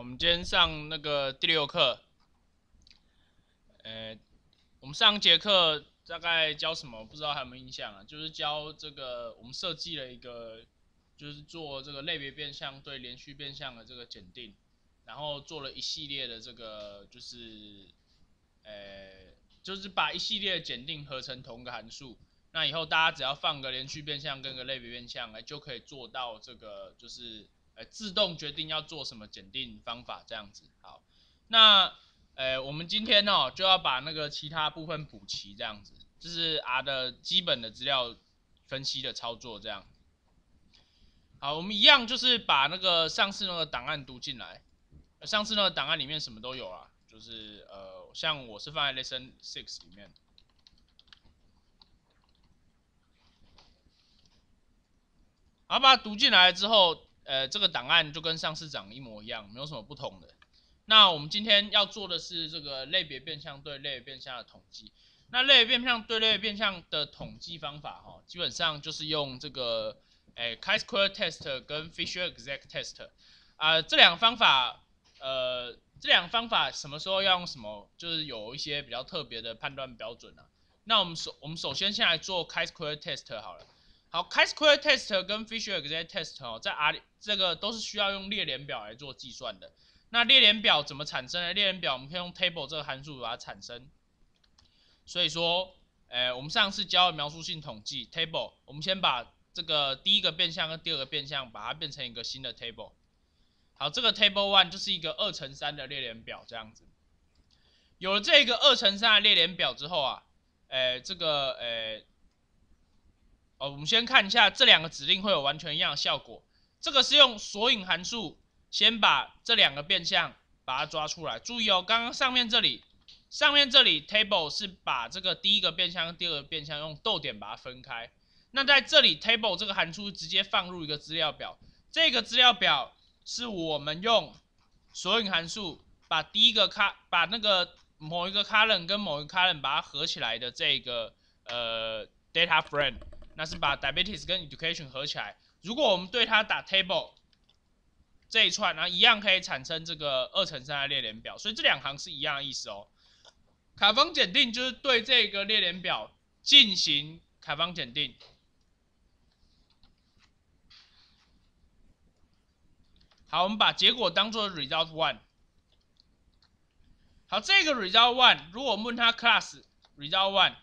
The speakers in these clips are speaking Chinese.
我们今天上那个第6课，我们上节课大概教什么？不知道还有没有印象啊？就是教这个，我们设计了一个，就是做这个类别变相对连续变相的这个检定，然后做了一系列的这个，就是把一系列的检定合成同一个函数。那以后大家只要放个连续变相跟个类别变相，就可以做到这个，就是自动决定要做什么检定方法这样子。好，那我们今天就要把那个其他部分补齐，这样子，这是 R 的基本的资料分析的操作这样。好，我们一样就是把那个上次那个档案读进来，上次那个档案里面什么都有啊，就是像我是放在 Lesson 6里面。好，把它读进来之后，这个档案就跟上次长得一模一样，没有什么不同的。那我们今天要做的是这个类别变相对类别变相的统计。那类别变相对类别变相的统计方法，基本上就是用这个chi-square test 跟 Fisher-Exact test 这两个方法，什么时候要用什么，就是有一些比较特别的判断标准啊。那我们首先先来做 chi-square test 好了。好 ，chi-square test 跟 Fisher-Exact test 在 R 这个都是需要用列联表来做计算的。那列联表怎么产生呢？列联表我们可以用 table 这个函数把它产生。所以说，我们上次教的描述性统计 table， 我们先把这个第一个变项跟第二个变项把它变成一个新的 table。好，这个 table one 就是一个2×3的列联表这样子。有了这个2×3的列联表之后啊，我们先看一下这两个指令会有完全一样的效果。这个是用索引函数先把这两个变项把它抓出来。注意哦，刚刚上面这里 table 是把这个第一个变项跟第二个变项用逗点把它分开。那在这里 table 这个函数直接放入一个资料表，这个资料表是我们用索引函数把把那个某一个 column 跟某一个 column 把它合起来的这个data frame。那是把 diabetes 跟 education 合起来。如果我们对它打 table 这一串，然后一样可以产生这个2×3的列联表，所以这两行是一样的意思哦。卡方检定就是对这个列联表进行卡方检定。好，我们把结果当做 result one。好，这个 result one， 如果我们问它 class result one。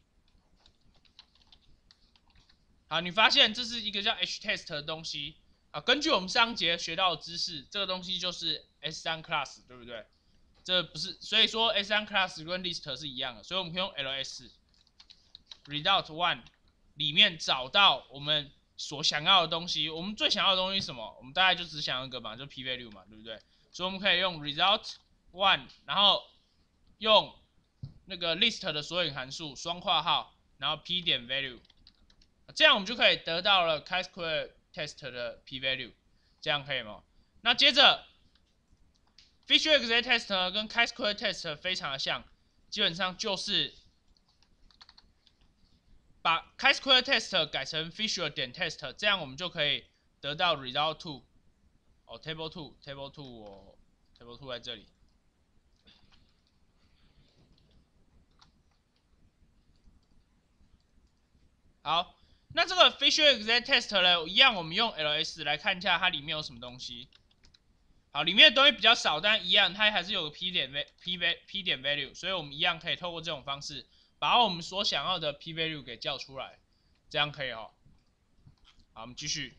好，你发现这是一个叫 htest 的东西啊。根据我们上节学到的知识，这个东西就是 S3 class， 对不对？这不是，所以说 S3 class 跟 list 是一样的，所以我们可以用 ls result one 里面找到我们所想要的东西。我们最想要的东西是什么？我们大概就只想要一个嘛，就 p value 嘛，对不对？所以我们可以用 result one， 然后用那个 list 的索引函数双括号，然后 p 点 value。这样我们就可以得到了 chi-square test 的 p-value， 这样可以吗？那接着 Fisher-Exact test 呢跟 chi-square test 非常的像，基本上就是把 chi-square test 改成 Fisher 点 test， 这样我们就可以得到 result two。table two 在这里。好。那这个 Fisher-Exact test 呢，一样我们用 ls 来看一下它里面有什么东西。好，里面的东西比较少，但一样它还是有个 p 点 value， 所以我们一样可以透过这种方式把我们所想要的 p value 给叫出来，这样可以哦。好，我们继续。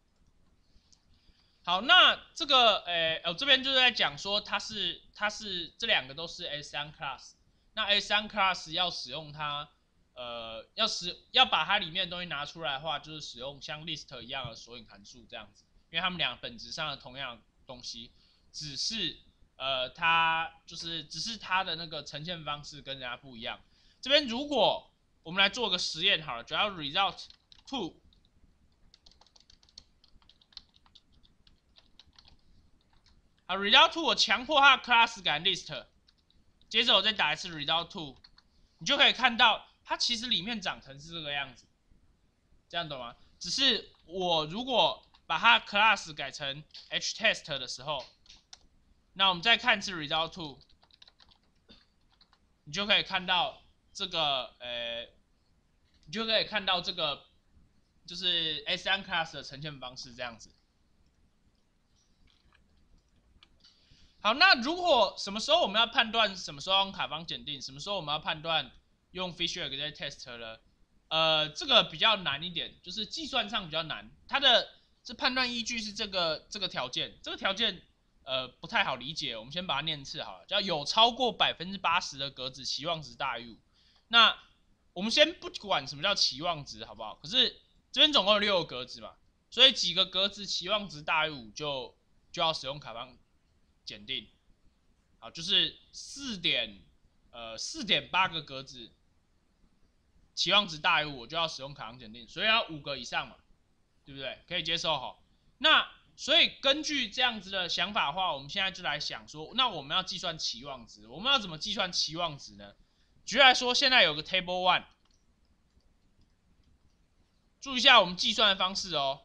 好，那这个这边就是在讲说它是这两个都是 S3 class， 那 S3 class 要使用它。要把它里面的东西拿出来的话，就是使用像 list 一样的索引函数这样子，因为它们俩本质上的同样的东西，只是它的那个呈现方式跟人家不一样。这边如果我们来做个实验好了，只要 result two， 好 result two 我强迫它的 class 改 list， 接着我再打一次 result two， 你就可以看到。它其实里面长成是这个样子，这样懂吗？只是我如果把它 class 改成 htest 的时候， 那我们再看一次 result two， 你就可以看到这个你就可以看到这个就是 S3 class 的呈现方式这样子。好，那如果什么时候我们要判断什么时候用卡方检定，什么时候我们要判断用 Fisher exact test 呢？这个比较难一点，就是计算上比较难。它的这判断依据是这个条件，这个条件不太好理解，我们先把它念一次好了，叫有超过80%的格子期望值大于5。那我们先不管什么叫期望值，好不好？可是这边总共有6个格子嘛，所以几个格子期望值大于5就要使用卡方检定。好，就是4.8个格子期望值大于5，我就要使用卡方检定，所以要5个以上嘛，对不对？可以接受哈。那所以根据这样子的想法的话，我们现在就来想说，那我们要计算期望值，我们要怎么计算期望值呢？举例来说，现在有个 table one， 注意一下我们计算的方式哦。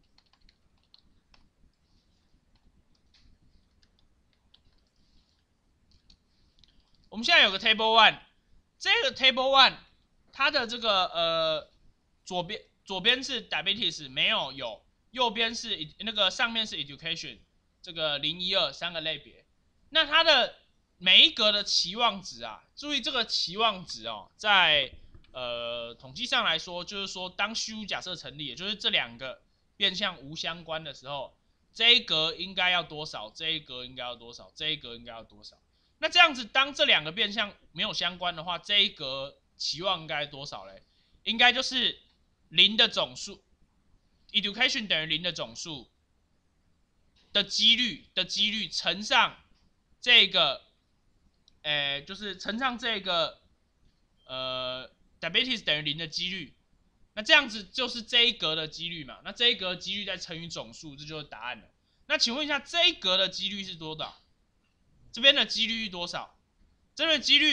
我们现在有个 table one， 这个 table one 它的这个左边是 diabetes 没有，右边是那个上面是 education， 这个0、1、2 3个类别。那它的每一格的期望值啊，注意这个期望值哦，在统计上来说，就是说当虚无假设成立，也就是这2个变项无相关的时候，这一格应该要多少，这一格应该要多少，这一格应该要多少。那这样子，当这2个变项没有相关的话，这一格期望应该多少嘞？应该就是0的总数 ，education 等于0的总数的几率乘上这个，就是乘上这个diabetes 等于0的几率。那这样子就是这一格的几率嘛？那这一格的几率再乘以总数，这就是答案了。那请问一下，这一格的几率是多少？这边的几率是多少？这边的几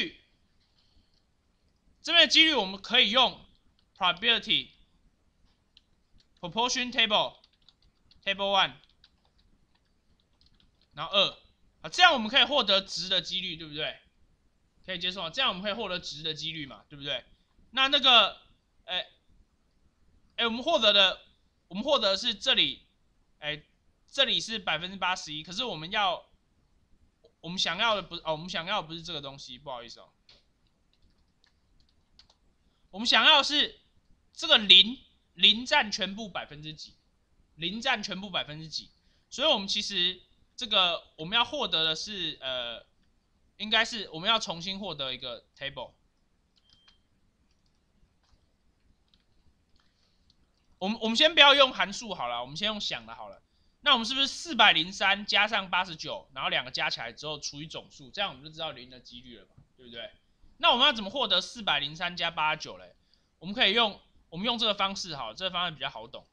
率我们可以用 probability proportion table one， 然后2，这样我们可以获得值的几率，对不对？可以接受吗？这样我们可以获得值的几率嘛，对不对？那个，我们获得的是这里，这里是81%，可是我们想要的不是我们想要的不是这个东西，不好意思哦。我们想要的是这个0占全部几，0占全部几，所以我们其实这个我们要获得的是应该是我们要重新获得一个 table。我们先不要用函数好了，我们先用想的好了。那我们是不是403加上89，然后2个加起来之后除以总数，这样我们就知道0的几率了嘛，对不对？那我们要怎么获得403加89嘞？我们用这个方式好了，这个方式比较好懂。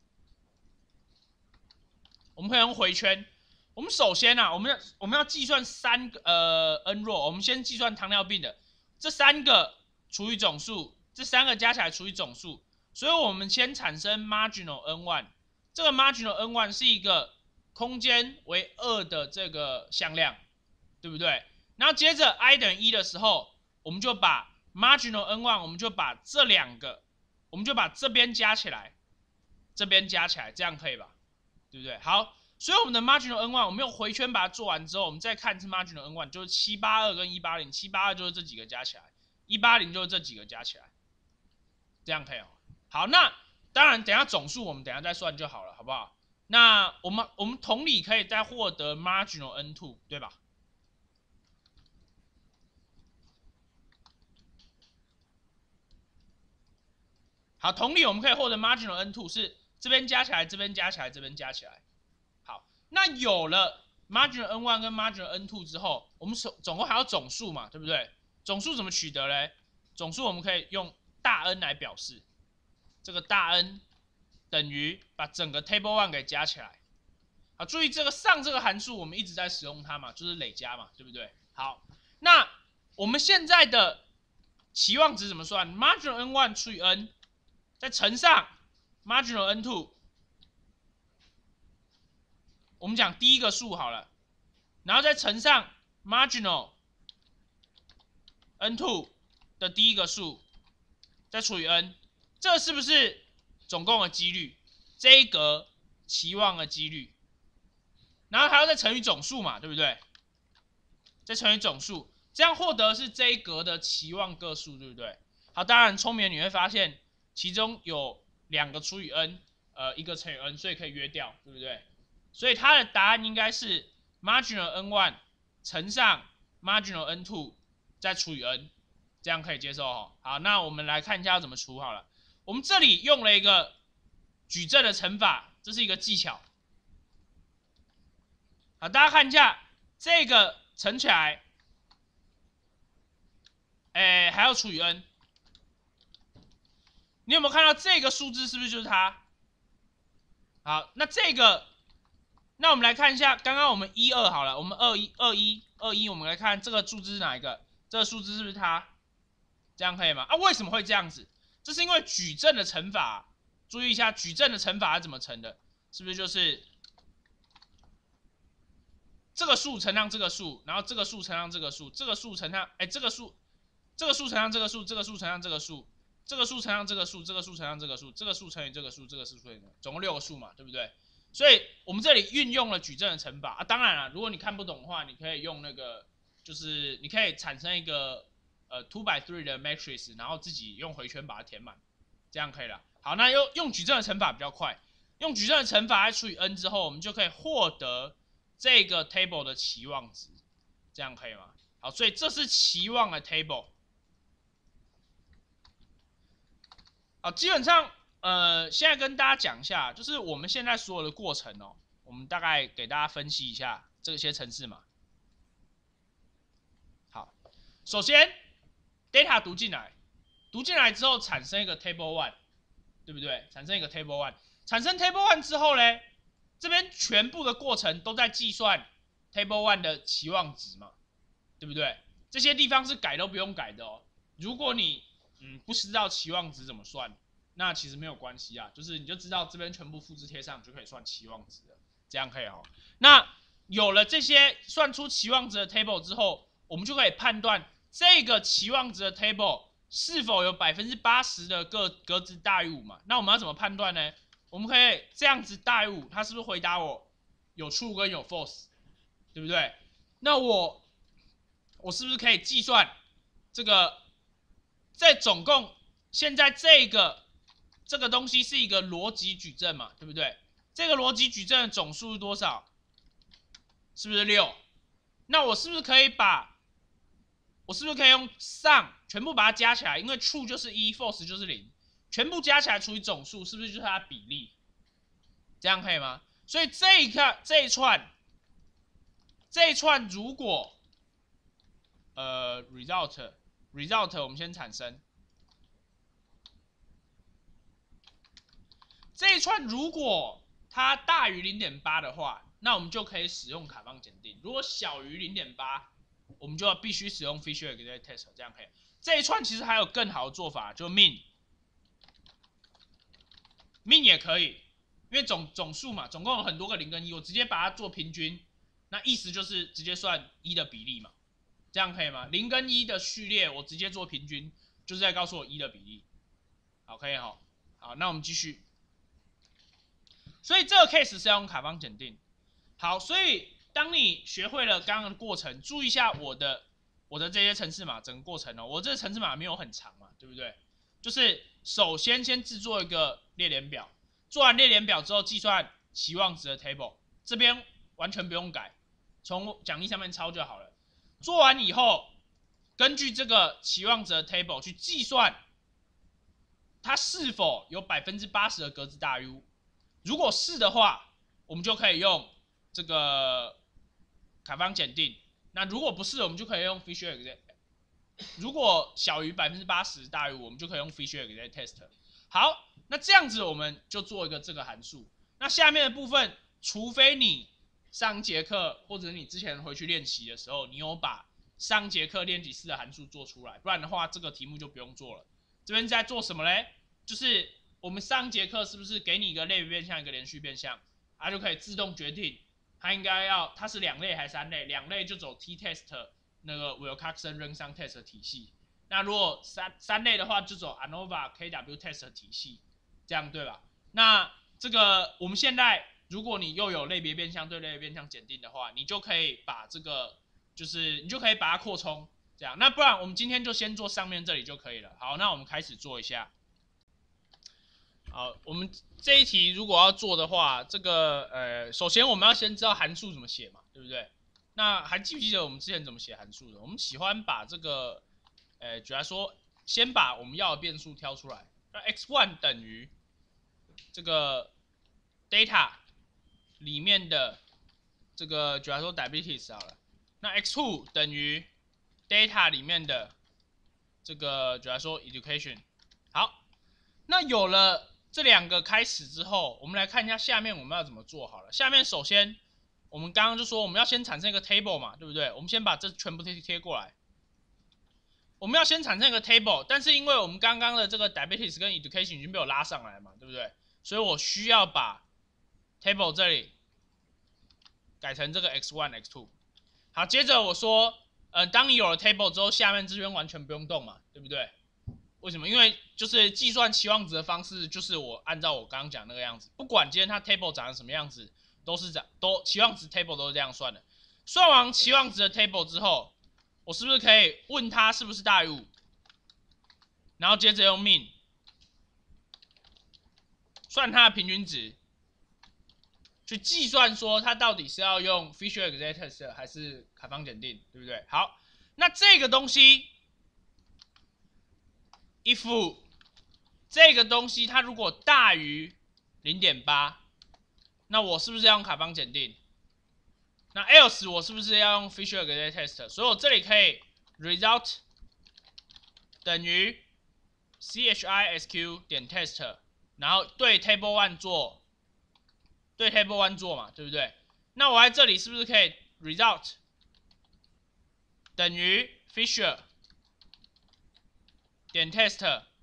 我们可以用回圈。我们首先啊，我们要计算3个n 弱，我们先计算糖尿病的这3个除以总数，这3个加起来除以总数，所以我们先产生 marginal n1， 这个 marginal n1 是一个空间为2的这个向量，对不对？然后接着 i 等于1的时候，我们就把 marginal n1， 我们就把这2个，我们就把这边加起来，这边加起来，这样可以吧？对不对？好，所以我们的 marginal n1， 我们用回圈把它做完之后，我们再看是 marginal n1， 就是782跟180，782就是这几个加起来，180就是这几个加起来，这样可以哦。好，那当然等一下总数我们等一下再算就好了，好不好？那我们同理可以再获得 marginal n2， 对吧？好，同理我们可以获得 marginal n2 是这边加起来，这边加起来，这边加起来。好，那有了 marginal n1 跟 marginal n2 之后，我们总共还有总数嘛，对不对？总数怎么取得嘞？总数我们可以用大 N 来表示，这个大 N 等于把整个 table one 给加起来。好，注意这个上这个函数我们一直在使用它嘛，就是累加嘛，对不对？好，那我们现在的期望值怎么算 ？marginal n1 除以 n， 再乘上 marginal n2。我们讲第一个数好了， 然后再乘上 marginal n2 的第一个数，再除以 n， 这是不是总共的几率？这一格期望的几率，然后还要再乘以总数嘛，对不对？再乘以总数，这样获得是这一格的期望个数，对不对？好，当然聪明你会发现，其中有2个除以 n， 1个乘以 n， 所以可以约掉，对不对？所以它的答案应该是 marginal n1 乘上 marginal n2 再除以 n， 这样可以接受哦。好，那我们来看一下要怎么除好了。我们这里用了一个矩阵的乘法，这是一个技巧。好，大家看一下这个乘起来，还要除以 n。你有没有看到这个数字是不是就是它？好，那这个，那我们来看一下，刚刚我们1、2好了，我们21，我们来看这个数字是哪一个？这个数字是不是它？这样可以吗？啊，为什么会这样子？这是因为矩阵的乘法，注意一下矩阵的乘法是怎么乘的？是不是就是这个数乘上这个数，然后这个数乘上这个数，这个数乘上这个数乘上这个数，这个数乘上这个数，这个数乘上这个数，这个数乘上这个数，这个数乘以这个数，这个数乘以总共6个数嘛，对不对？所以我们这里运用了矩阵的乘法啊。当然了，如果你看不懂的话，你可以用那个，就是你可以产生一个2x3 的 matrix， 然后自己用回圈把它填满，这样可以了。好，那用矩阵的乘法比较快，用矩阵的乘法来除以 n 之后，我们就可以获得这个 table 的期望值，这样可以吗？好，所以这是期望的 table。好，基本上现在跟大家讲一下，就是我们现在所有的过程哦，我们大概给大家分析一下这些程式码。好，首先 data 读进来之后产生一个 table one， 对不对？产生一个 table one， 产生 table one 之后呢，这边全部的过程都在计算 table one 的期望值嘛，对不对？这些地方是改都不用改的哦。如果你不知道期望值怎么算，那其实没有关系啊，就是你就知道这边全部复制贴上就可以算期望值了，这样可以哦。那有了这些算出期望值的 table 之后，我们就可以判断这个期望值的 table 是否有80%的格子大于5嘛？那我们要怎么判断呢？我们可以这样子大于5，它是不是回答我有 true 跟有 false， 对不对？那我是不是可以计算这个？在总共现在这个东西是一个逻辑矩阵嘛，对不对？这个逻辑矩阵的总数是多少？是不是6？那我是不是可以用 sum 全部把它加起来？因为 true 就是1 ，false 就是0，全部加起来除以总数，是不是就是它的比例？这样可以吗？所以这一串如果result 我们先产生这一串，如果它大于 0.8 的话，那我们就可以使用卡方检定；如果小于 0.8， 我们就必须使用 Fisher-Exact test， 这样可以。这一串其实还有更好的做法，就 min 也可以，因为总数嘛，总共有很多个0跟1，我直接把它做平均，那意思就是直接算1的比例嘛，这样可以吗？0跟1的序列我直接做平均，就是在告诉我1的比例。好，可以哈。好，那我们继续。所以这个 case 是要用卡方检定。好，所以当你学会了刚刚的过程，注意一下我的这些程式码整个过程哦。我这个程式码没有很长嘛，对不对？就是首先制作一个列联表，做完列联表之后计算期望值的 table， 这边完全不用改，从讲义上面抄就好了。做完以后，根据这个期望值的 table 去计算它是否有80%的格子大于5。如果是的话，我们就可以用这个卡方检定。那如果不是，我们就可以用 Fisher-Exact。如果小于80%大于5，我们就可以用 Fisher-Exact test。好，那这样子我们就做一个这个函数。那下面的部分，除非你上节课或者你之前回去练习的时候，你有把上节课练习式的函数做出来，不然的话这个题目就不用做了。这边在做什么嘞？就是我们上节课是不是给你一个类别变项，一个连续变项，它就可以自动决定它应该它是2类还是3类？2类就走 t-test 那个 Wilcoxon Rank Test 的体系。那如果三类的话，就走 ANOVA KW Test 的体系，这样对吧？那这个我们现在，如果你又有类别变相对类别变相检定的话，你就可以把这个，就是你就可以把它扩充，这样。那不然我们今天就先做上面这里就可以了。好，那我们开始做一下。好，我们这一题如果要做的话，这个首先我们要先知道函数怎么写嘛，对不对？那还记不记得我们之前怎么写函数的？我们喜欢把这个，举例说，先把我们要的变数挑出来，那 x1 等于这个 data 里面的这个，举例说 diabetes 好了，那 x2 等于 data 里面的这个，举例说 education。好，那有了这2个开始之后，我们来看一下下面我们要怎么做好了。下面首先我们刚刚就说我们要先产生一个 table 嘛，对不对？我们先把这全部贴过来。我们要先产生一个 table， 但是因为我们刚刚的这个 diabetes 跟 education 已经被我拉上来嘛，对不对？所以我需要把 table 这里改成这个 x1、x2。好，接着我说，当你有了 table 之后，下面这边完全不用动嘛，对不对？为什么？因为就是计算期望值的方式，就是我按照我刚刚讲那个样子，不管今天它 table 长成什么样子，都期望值 table 都是这样算的。算完期望值的 table 之后，我是不是可以问它是不是大于5？然后接着用 min 算它的平均值，去计算说它到底是要用 Fisher exact test 还是卡方检定，对不对？好，那这个东西 if 这个东西它如果大于 0.8， 那我是不是要用卡方检定？那 else 我是不是要用 Fisher exact test？ 所以我这里可以 result 等于 CHISQ 点 test， 然后对 table 1做嘛，对不对？那我在这里是不是可以 result 等于 Fisher 点 test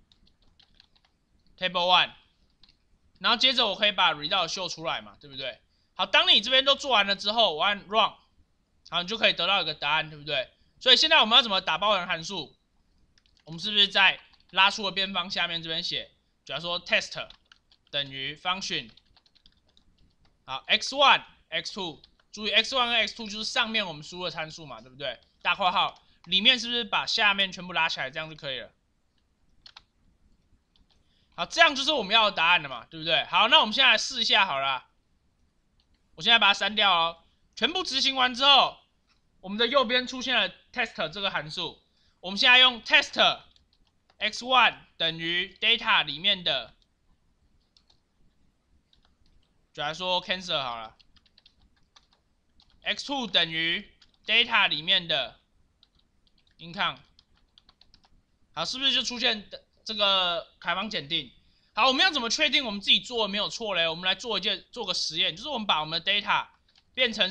table 1， 然后接着我可以把 result 秀出来嘛，对不对？好，当你这边都做完了之后，我按 run， 好，你就可以得到一个答案，对不对？所以现在我们要怎么打包成函数？我们是不是在拉出的边方下面这边写，假如说 test 等于 function， 好 x1 x2， 注意 x1 跟 x2 就是上面我们输入的参数嘛，对不对？大括号里面是不是把下面全部拉起来，这样就可以了？好，这样就是我们要的答案了嘛，对不对？好，那我们现在来试一下好了。我现在把它删掉哦。全部执行完之后，我们的右边出现了 test 这个函数。我们现在用 test x1 等于 data 里面的，就来说 cancer 好了。x2 等于 data 里面的 income。好，是不是就出现这个凯方检定？好，我们要怎么确定我们自己做的没有错嘞？我们来做个实验，就是我们把我们的 data 变成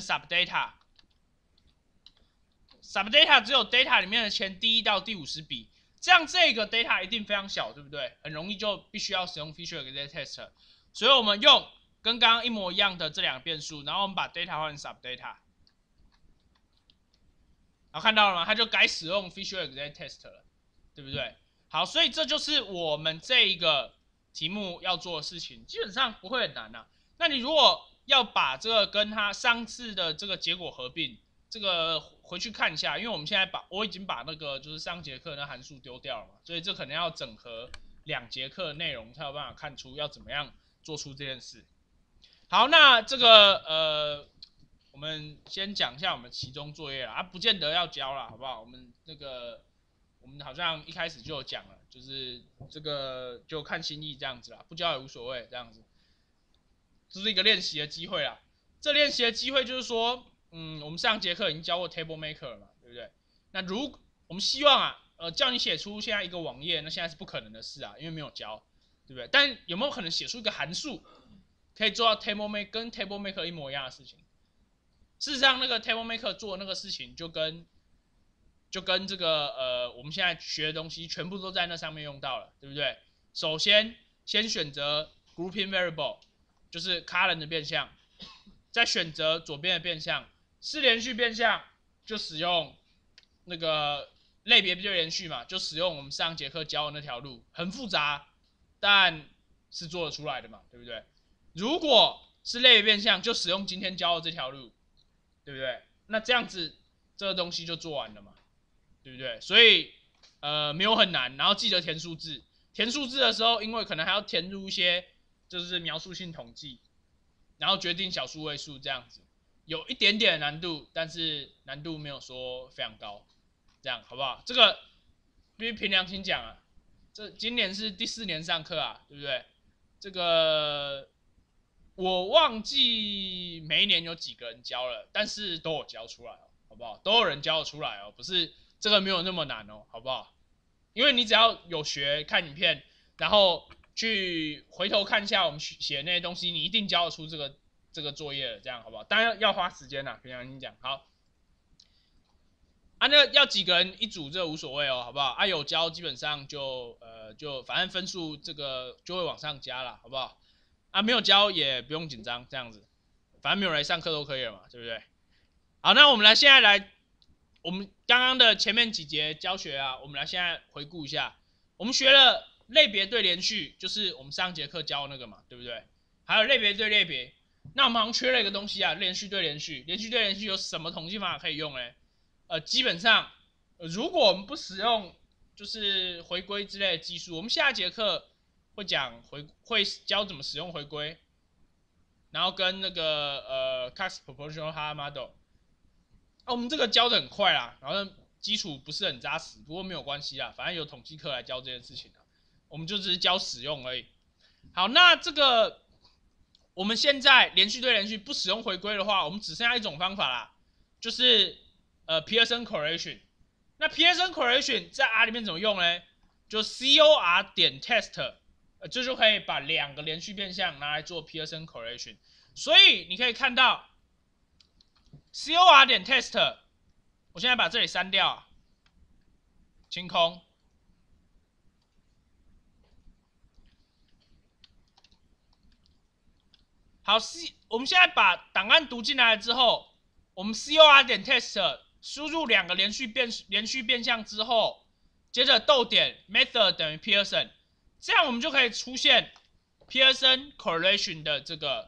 subdata。subdata 只有 data 里面的前第1到第50笔，这样这个 data 一定非常小，对不对？很容易就必须要使用 Fisher exact test， 所以我们用跟刚刚一模一样的这2个变数，然后我们把 data 换成 subdata。好，看到了吗？它就改使用 Fisher exact test 了，对不对？好，所以这就是我们这一个题目要做的事情，基本上不会很难啊。那你如果要把这个跟它上次的这个结果合并，这个回去看一下，因为我们现在我已经把那个就是上节课那函数丢掉了嘛，所以这可能要整合2节课的内容才有办法看出要怎么样做出这件事。好，那这个我们先讲一下我们期中作业啦，不见得要交啦，好不好？我们好像一开始就有讲了，就是这个就看心意这样子啦，不交也无所谓这样子。这是一个练习的机会啦。这练习的机会就是说，我们上节课已经教过 Table Maker 了嘛，对不对？那我们希望啊，叫你写出现在一个网页，那现在是不可能的事啊，因为没有教，对不对？但有没有可能写出一个函数，可以做到 Table Maker 跟 Table Maker 一模一样的事情？事实上，那个 Table Maker 做的那个事情就跟这个我们现在学的东西全部都在那上面用到了，对不对？首先选择 Grouping Variable， 就是 Column 的变项。 再选择左边的变项，是连续变项就使用那个类别对连续嘛，就使用我们上节课教的那条路，很复杂，但是做得出来的嘛，对不对？如果是类别变项，就使用今天教的这条路，对不对？那这样子这个东西就做完了嘛，对不对？所以没有很难，然后记得填数字。填数字的时候，因为可能还要填入一些就是描述性统计，然后决定小数位数这样子，有一点点难度，但是难度没有说非常高，这样好不好？这个必须凭良心讲啊，这今年是第4年上课啊，对不对？这个我忘记每一年有几个人教了，但是都有教出来哦，好不好？都有人教得出来哦，不是这个没有那么难哦，好不好？因为你只要有学看影片，然后去回头看一下我们写的那些东西，你一定教得出这个作业了，这样好不好？当然要花时间啦，凭良心讲。好，那要几个人一组这无所谓哦，好不好？有教基本上就反正分数这个就会往上加啦，好不好？没有教也不用紧张，这样子，反正没有来上课都可以了嘛，对不对？好，那我们现在来。我们刚刚的前面几节教学啊，我们来现在回顾一下。我们学了类别对连续，就是我们上节课教的那个嘛，对不对？还有类别对类别。那我们好像缺了一个东西啊，连续对连续。连续对连续有什么统计方法可以用呢？基本上，如果我们不使用就是回归之类的技术，我们下节课会讲会教怎么使用回归，然后跟那个Cox Proportional Hard Model。我们这个教的很快啦，然后基础不是很扎实，不过没有关系啦，反正有统计课来教这件事情啦，我们就只是教使用而已。好，那这个我们现在连续对连续不使用回归的话，我们只剩下一种方法啦，就是Pearson correlation。那 Pearson correlation 在 R 里面怎么用呢？就 cor 点 test，这就可以把2个连续变项拿来做 Pearson correlation。所以你可以看到。cor 点 test， 我现在把这里删掉，清空。好，我们现在把档案读进来之后，我们 cor 点 test 输入2个连续变项之后，接着逗点 method 等于 Pearson， 这样我们就可以出现 Pearson correlation 的这个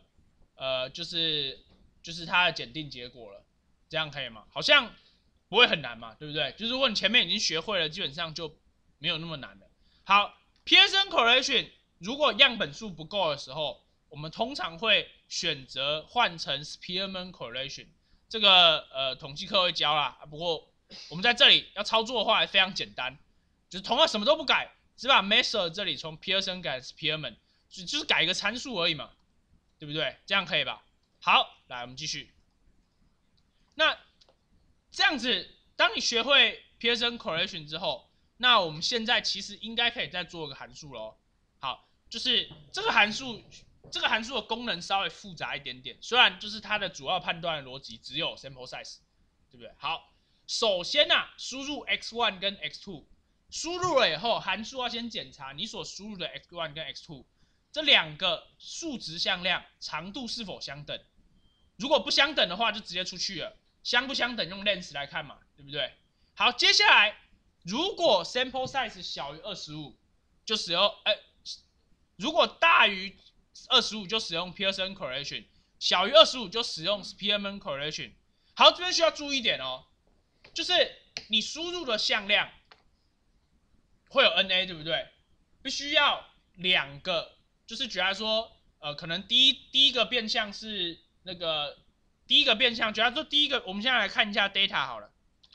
就是它的检定结果了，这样可以吗？好像不会很难嘛，对不对？就是如果你前面已经学会了，基本上就没有那么难了。好 ，Pearson correlation 如果样本数不够的时候，我们通常会选择换成 Spearman correlation， 这个统计课会教啦，不过我们在这里要操作的话还非常简单，就是同样什么都不改，只把 method 这里从 Pearson 改 Spearman， 就是改一个参数而已嘛，对不对？这样可以吧？好，来我们继续。那这样子，当你学会 Pearson correlation 之后，那我们现在其实应该可以再做个函数咯。好，就是这个函数的功能稍微复杂一点点，虽然就是它的主要判断的逻辑只有 sample size， 对不对？好，首先输入 x1 跟 x2， 输入了以后，函数要先检查你所输入的 x1 跟 x2 这2个数值向量长度是否相等。如果不相等的话，就直接出去了。相不相等用 length 来看嘛，对不对？好，接下来如果 sample size 小于25，就使用如果大于25就使用 Pearson correlation， 小于25就使用 Spearman correlation。好，这边需要注意一点哦，就是你输入的向量会有 NA， 对不对？必须要2个，就是举例来说，可能第一个变项是那个第一个变项，举例说第一个，我们现在来看一下 data 好了。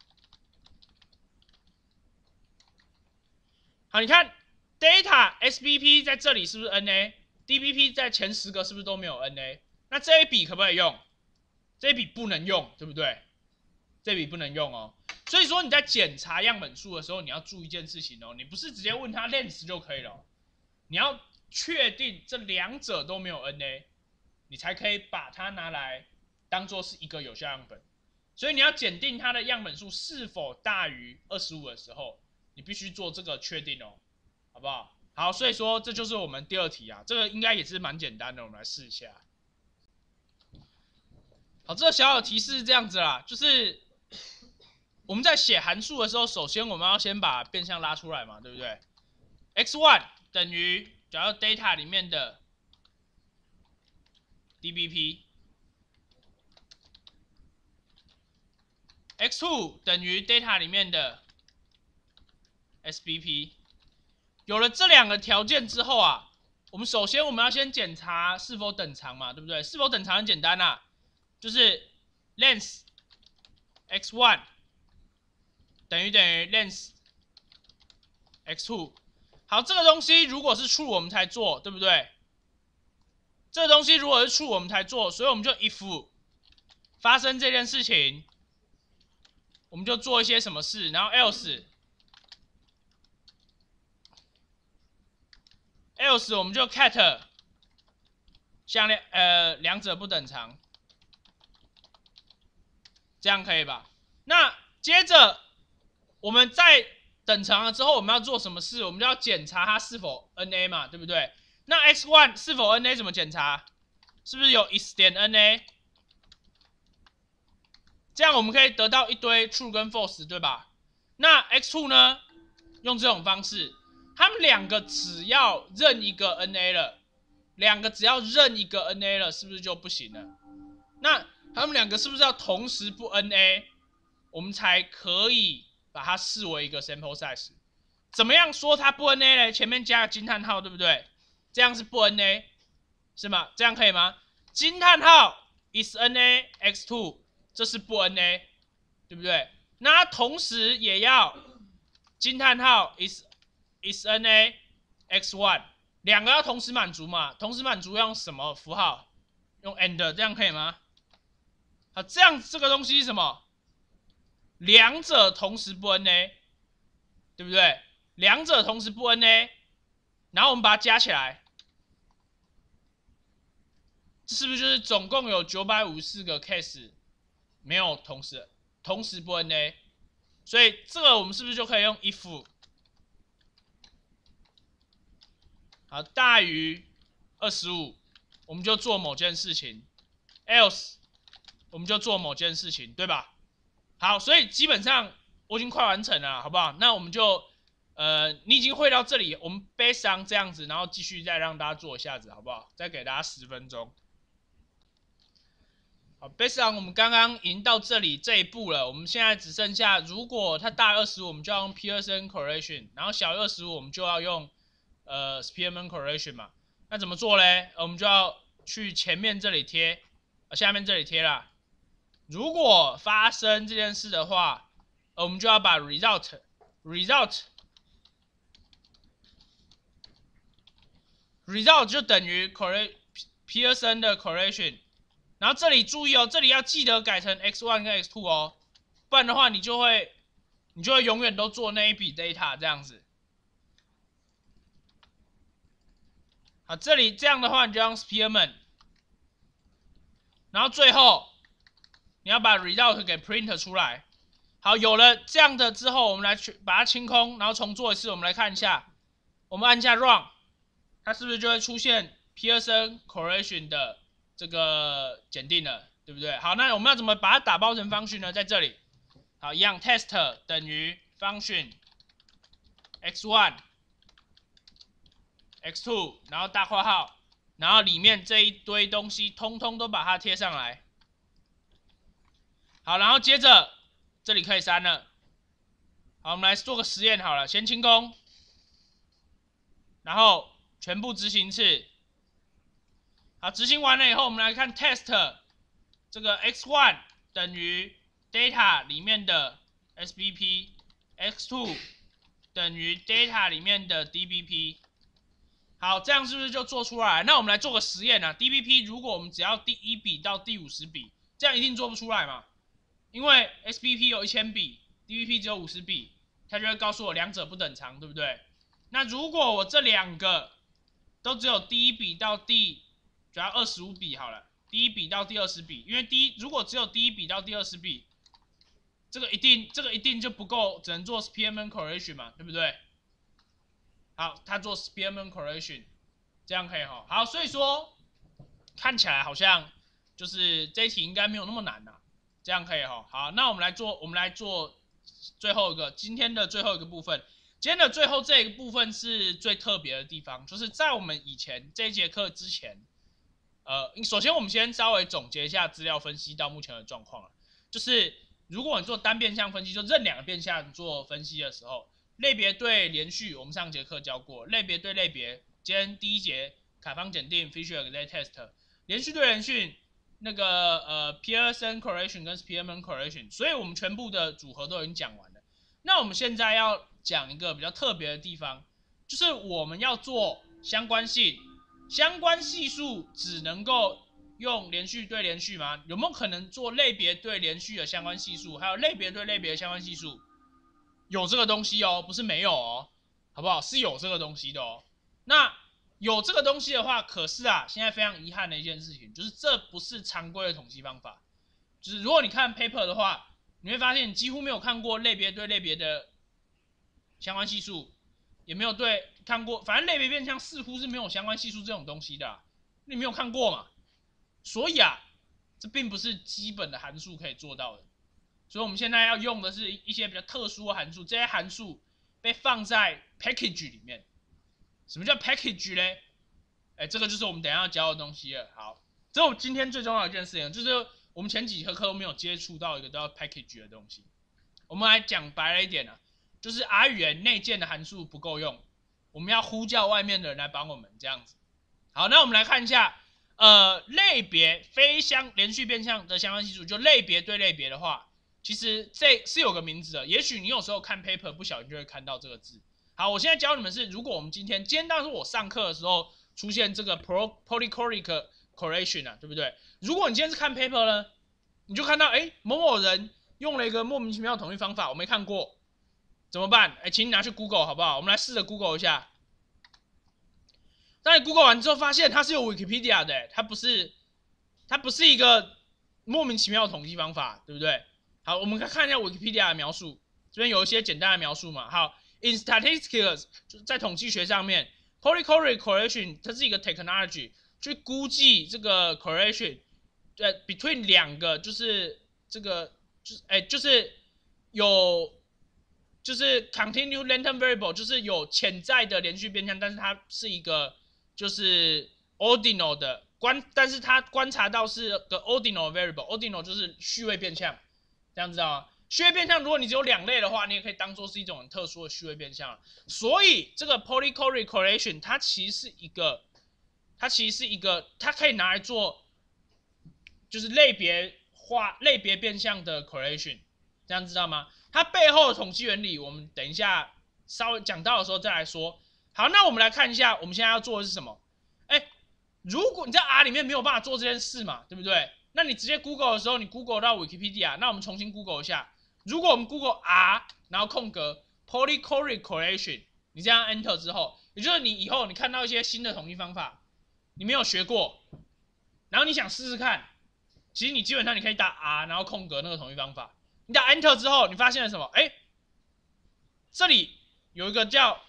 好，你看 data SBP 在这里是不是 NA？DBP 在前10个是不是都没有 NA？ 那这一笔可不可以用？这一笔不能用，对不对？这一笔不能用哦。所以说你在检查样本数的时候，你要注意一件事情哦，你不是直接问他 length 就可以了，你要确定这2者都没有 NA， 你才可以把它拿来当做是一个有效样本。所以你要检定它的样本数是否大于25的时候，你必须做这个确定哦，好不好？好，所以说这就是我们第2题啊，这个应该也是蛮简单的，我们来试一下。 好，这个小小提示是这样子啦，就是我们在写函数的时候，首先我们要先把变项拉出来嘛，对不对 ？x1 等于假如 data 里面的 dbp。x2 等于 data 里面的 sbp。有了这两个条件之后啊，我们首先要先检查是否等长嘛，对不对？是否等长很简单啦，就是 length x1 等于 length x2。好，这个东西如果是 true 我们才做，对不对？这个东西如果是 true 我们才做，所以我们就 if 发生这件事情，我们就做一些什么事，然后 else 我们就 cat 向两者不等长，这样可以吧？那接着我们在等长了之后，我们要做什么事？我们就要检查它是否 NA 嘛，对不对？那 x1 是否 NA 怎么检查？是不是有 is 点 NA？ 这样我们可以得到一堆 true 跟 false， 对吧？那 x2 呢？用这种方式，他们两个只要任一个 NA 了，是不是就不行了？那他们两个是不是要同时不 NA， 我们才可以把它视为一个 sample size？ 怎么样说它不 NA 呢？前面加个惊叹号，对不对？这样是不 NA， 是吗？这样可以吗？惊叹号 is NA x2， 这是不 NA， 对不对？那它同时也要惊叹号 is NA x1， 两个要同时满足嘛？同时满足要用什么符号？用 and， 这样可以吗？好，这样这个东西是什么？两者同时不 NA， 对不对？两者同时不 NA， 然后我们把它加起来，这是不是就是总共有954个 case 没有同时不 NA？ 所以这个我们是不是就可以用 if 好大于25，我们就做某件事情 ，else 我们就做某件事情，对吧？好，所以基本上我已经快完成了，好不好？那我们就你已经会到这里，我们 based on 这样子，然后继续再让大家做一下子，好不好？再给大家10分钟。好 ，based on 我们刚刚已经到这一步了，我们现在只剩下，如果它大于25，我们就要用 Pearson correlation， 然后小于25，我们就要用Spearman correlation 嘛。那怎么做嘞？我们就要去前面这里贴，下面这里贴啦。如果发生这件事的话，我们就要把 result 就等于 Pearson 的 correlation， 然后这里注意哦，这里要记得改成 x1 跟 x2 哦，不然的话你就会永远都做那一笔 data 这样子。好，这里这样的话你就用 Spearman， 然后最后你要把 result 给 print 出来。好，有了这样的之后，我们来把它清空，然后重做一次。我们来看一下，我们按一下 run， 它是不是就会出现 Pearson correlation 的这个检定了，对不对？好，那我们要怎么把它打包成 function 呢？在这里，好，一样 test 等于 function x1 x2， 然后大括号，然后里面这一堆东西通通都把它贴上来。好，然后接着这里可以删了。好，我们来做个实验好了，先清空，然后全部执行一次。好，执行完了以后，我们来看 test 这个 x1 等于 data 里面的 sbp， x2 等于 data 里面的 dbp。好，这样是不是就做出来？那我们来做个实验啊 ，dbp 如果我们只要第1笔到第50笔，这样一定做不出来嘛？因为 SBP 有1000笔 ，DBP 只有50笔，它就会告诉我两者不等长，对不对？那如果我这两个都只有第1笔到第，主要25笔好了，第1笔到第20笔，因为如果只有第1笔到第20笔，这个一定就不够，只能做 Spearman correlation 嘛，对不对？好，它做 Spearman correlation， 这样可以哈。好，所以说看起来好像就是这一题应该没有那么难啊，这样可以哈。好，那我们来做最后一个今天的最后一个部分。今天的最后这个部分是最特别的地方，就是在我们以前这一节课之前，首先我们先稍微总结一下资料分析到目前的状况了，就是如果你做单变相分析，就任两个变相做分析的时候，类别对连续，我们上节课教过，类别对类别，今天第一节凯方检定 Fisher-Exact Test， 连续对连续，那个Pearson correlation 跟 Spearman correlation， 所以我们全部的组合都已经讲完了。那我们现在要讲一个比较特别的地方，就是我们要做相关性，相关系数只能够用连续对连续吗？有没有可能做类别对连续的相关系数，还有类别对类别的相关系数？有这个东西哦，不是没有哦，好不好？是有这个东西的哦。那有这个东西的话，可是啊，现在非常遗憾的一件事情，就是这不是常规的统计方法。就是如果你看 paper 的话，你会发现你几乎没有看过类别对类别的相关系数，也没有看过，反正类别变相似乎是没有相关系数这种东西的啊，你没有看过嘛？所以啊，这并不是基本的函数可以做到的。所以我们现在要用的是一些比较特殊的函数，这些函数被放在 package 里面。什么叫 package 呢？这个就是我们等一下要教的东西了。好，这是我今天最重要的一件事情，就是我们前几课都没有接触到一个叫 package 的东西。我们来讲白了一点啊，就是 R 语言内建的函数不够用，我们要呼叫外面的人来帮我们这样子。好，那我们来看一下，类别非连续变相的相关系数，就类别对类别的话，其实这是有个名字的。也许你有时候看 paper 不小心就会看到这个字。好，我现在教你们是，如果我们今天当然是我上课的时候出现这个 polychoric correlation 啊，对不对？如果你今天是看 paper 呢，你就看到某某人用了一个莫名其妙的统计方法，我没看过，怎么办？请你拿去 Google 好不好？我们来试着 Google 一下。当你 Google 完之后，发现它是有 Wikipedia 的，它不是一个莫名其妙的统计方法，对不对？好，我们看一下 Wikipedia 的描述，这边有一些简单的描述嘛。好 ，in statistics 就是在统计学上面 ，polychoric correlation 它是一个 technology 去估计这个 correlation， between 两个就是这个就是有。就是 continued latent variable， 就是有潜在的连续变相，但是它是一个就是 ordinal 的但是它观察到是个 ordinal variable，ordinal 就是序位变相，这样知道吗？序位变相，如果你只有两类的话，你也可以当做是一种很特殊的序位变相。所以这个 polychoric correlation 它其实是一个，它可以拿来做就是类别变相的 correlation， 这样知道吗？它背后的统计原理，我们等一下稍微讲到的时候再来说。好，那我们来看一下，我们现在要做的是什么？如果你在 R 里面没有办法做这件事嘛，对不对？那你直接 Google 的时候，你 Google 到 Wikipedia， 那我们重新 Google 一下。如果我们 Google R， 然后空格 polychoric correlation， 你这样 Enter 之后，也就是你以后你看到一些新的统计方法，你没有学过，然后你想试试看，其实你基本上你可以打 R， 然后空格那个统计方法。你打 Enter 之后，你发现了什么？这里有一个叫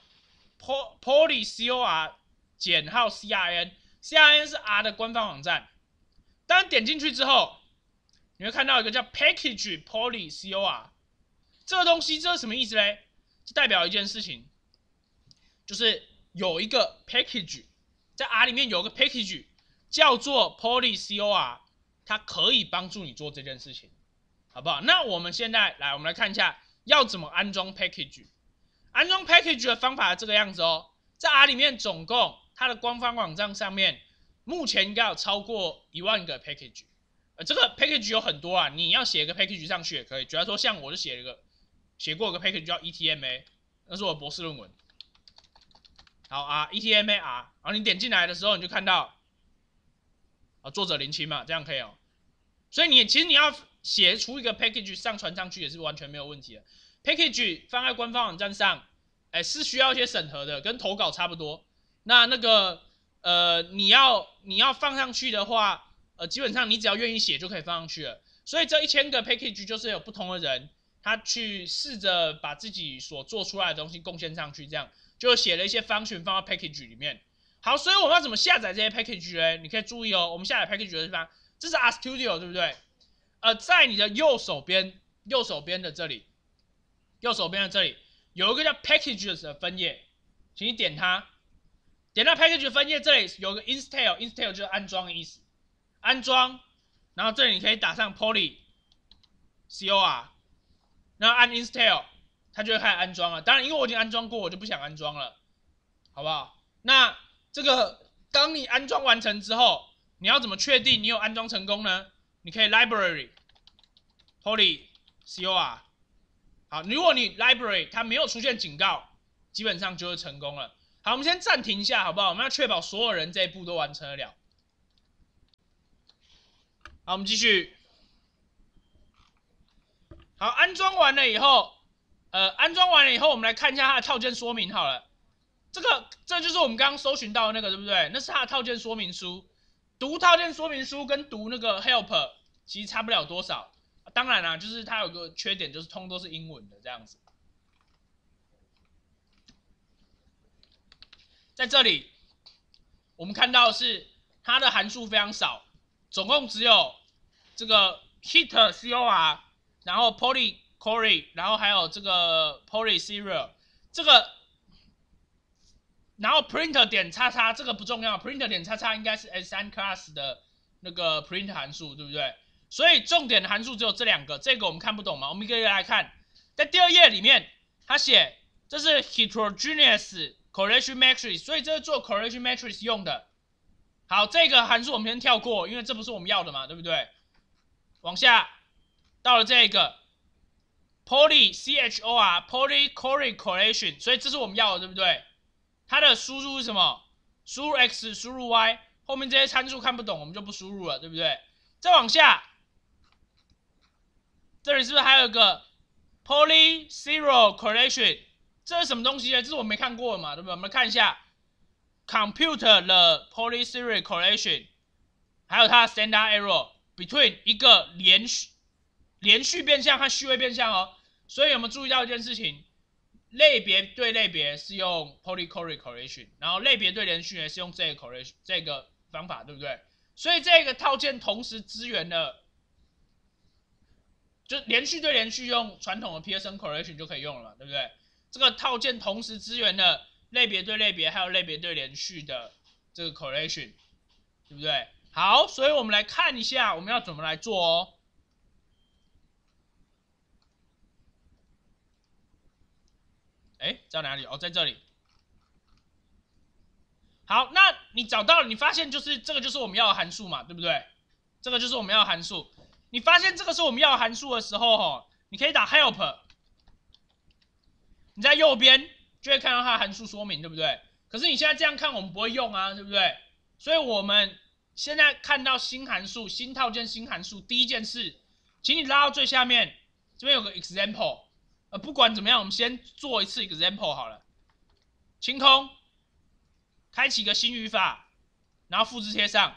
polycor 减号 CRN 是 R 的官方网站。当你点进去之后，你会看到一个叫 package polycor 这个东西，这是什么意思嘞？这代表一件事情，就是有一个 package 在 R 里面有个 package 叫做 polycor， 它可以帮助你做这件事情。好不好？那我们现在我们来看一下要怎么安装 package。安装 package 的方法是这个样子哦，在 R 里面总共它的官方网站上面，目前应该有超过10000个 package。这个 package 有很多啊，你要写一个 package 上去也可以。举例说，像我就写过一个 package 叫 ETMA， 那是我的博士论文。好啊 ，ETMA R， 然后你点进来的时候，你就看到作者林清嘛，这样可以哦。所以其实你要写出一个 package 上传上去也是完全没有问题的。package 放在官方网站上，是需要一些审核的，跟投稿差不多。那个你要放上去的话，基本上你只要愿意写就可以放上去了。所以这1000个 package 就是有不同的人，他去试着把自己所做出来的东西贡献上去，这样就写了一些function放到 package 里面。好，所以我们要怎么下载这些 package 呢？你可以注意哦，我们下载 package 的地方， 这是 RStudio 对不对？在你的右手边的这里，有一个叫 Packages 的分页，请你点它。点到 Package 分页，这里有个 install 就是安装的意思，安装，然后这里你可以打上 poly cor， 然后按 install， 它就会开始安装了。当然，因为我已经安装过，我就不想安装了，好不好？那这个当你安装完成之后，你要怎么确定你有安装成功呢？你可以 library poly cor， 好，如果你 library 它没有出现警告，基本上就是成功了。好，我们先暂停一下，好不好？我们要确保所有人这一步都完成得了。好，我们继续。好，安装完了以后，我们来看一下它的套件说明好了。这就是我们刚刚搜寻到的那个，对不对？那是它的套件说明书。读套件说明书跟读那个 help 其实差不了多少。当然啦，就是它有个缺点，就是通都是英文的这样子。在这里，我们看到的是它的函数非常少，总共只有这个 hit cor， 然后 poly core， 然后还有这个 poly serial， 这个，然后 print 点叉叉这个不重要 ，print 点叉叉应该是 S3 class 的那个 print 函数，对不对？所以重点的函数只有这2个，这个我们看不懂嘛？我们一个一个来看，在第2页里面，它写这是 heterogeneous correlation matrix， 所以这是做 correlation matrix 用的。好，这个函数我们先跳过，因为这不是我们要的嘛，对不对？往下到了这个 poly chor poly core correlation， 所以这是我们要的，对不对？它的输入是什么？输入 x， 输入 y， 后面这些参数看不懂，我们就不输入了，对不对？再往下，这里是不是还有一个 poly serial correlation？ 这是什么东西呢？这是我没看过的嘛，对不对？我们看一下 compute the poly serial correlation， 还有它的 standard error between 一个连续变项和序位变项哦。所以有没有注意到一件事情？类别对类别是用 poly core correlation， 然后类别对连续呢是用这个 correlation 这个方法，对不对？所以这个套件同时支援了，就连续对连续用传统的 Pearson correlation 就可以用了嘛，对不对？这个套件同时支援了类别对类别还有类别对连续的这个 correlation， 对不对？好，所以我们来看一下我们要怎么来做哦。在哪里？在这里。好，那你找到了，你发现就是这个就是我们要的函数嘛，对不对？这个就是我们要的函数。你发现这个是我们要的函数的时候，你可以打 help， 你在右边就会看到它的函数说明，对不对？可是你现在这样看，我们不会用啊，对不对？所以我们现在看到新函数、新套件、新函数，第一件事，请你拉到最下面，这边有个 example。不管怎么样，我们先做一次 example 好了。清空，开启个新语法，然后复制贴上。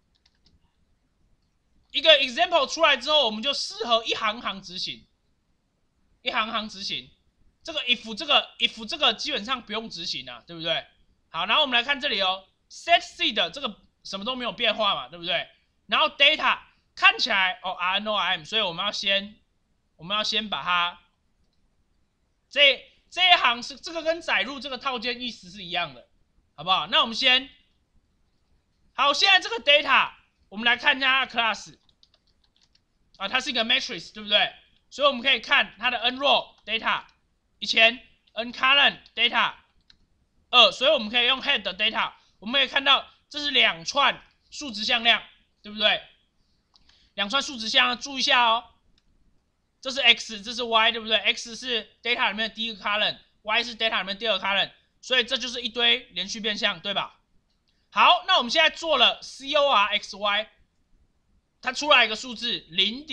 一个 example 出来之后，我们就适合一行行执行，一行行执行。这个 if 这个基本上不用执行啊，对不对？好，然后我们来看这里哦 ，set seed 这个什么都没有变化嘛，对不对？然后 data 看起来RNORM， 所以我们要先把它。这一行是这个跟载入这个套件意思是一样的，好不好？那我们好，现在这个 data 我们来看一下它的 class 它是一个 matrix， 对不对？所以我们可以看它的 n row data 1000 n column data 2，所以我们可以用 head data， 我们可以看到这是2串数值向量，对不对？2串数值向量，注意一下哦。这是 x， 这是 y， 对不对 ？x 是 data 里面的第一个 column，y 是 data 里面的第二个 column， 所以这就是一堆连续变项，对吧？好，那我们现在做了 corxy， 它出来一个数字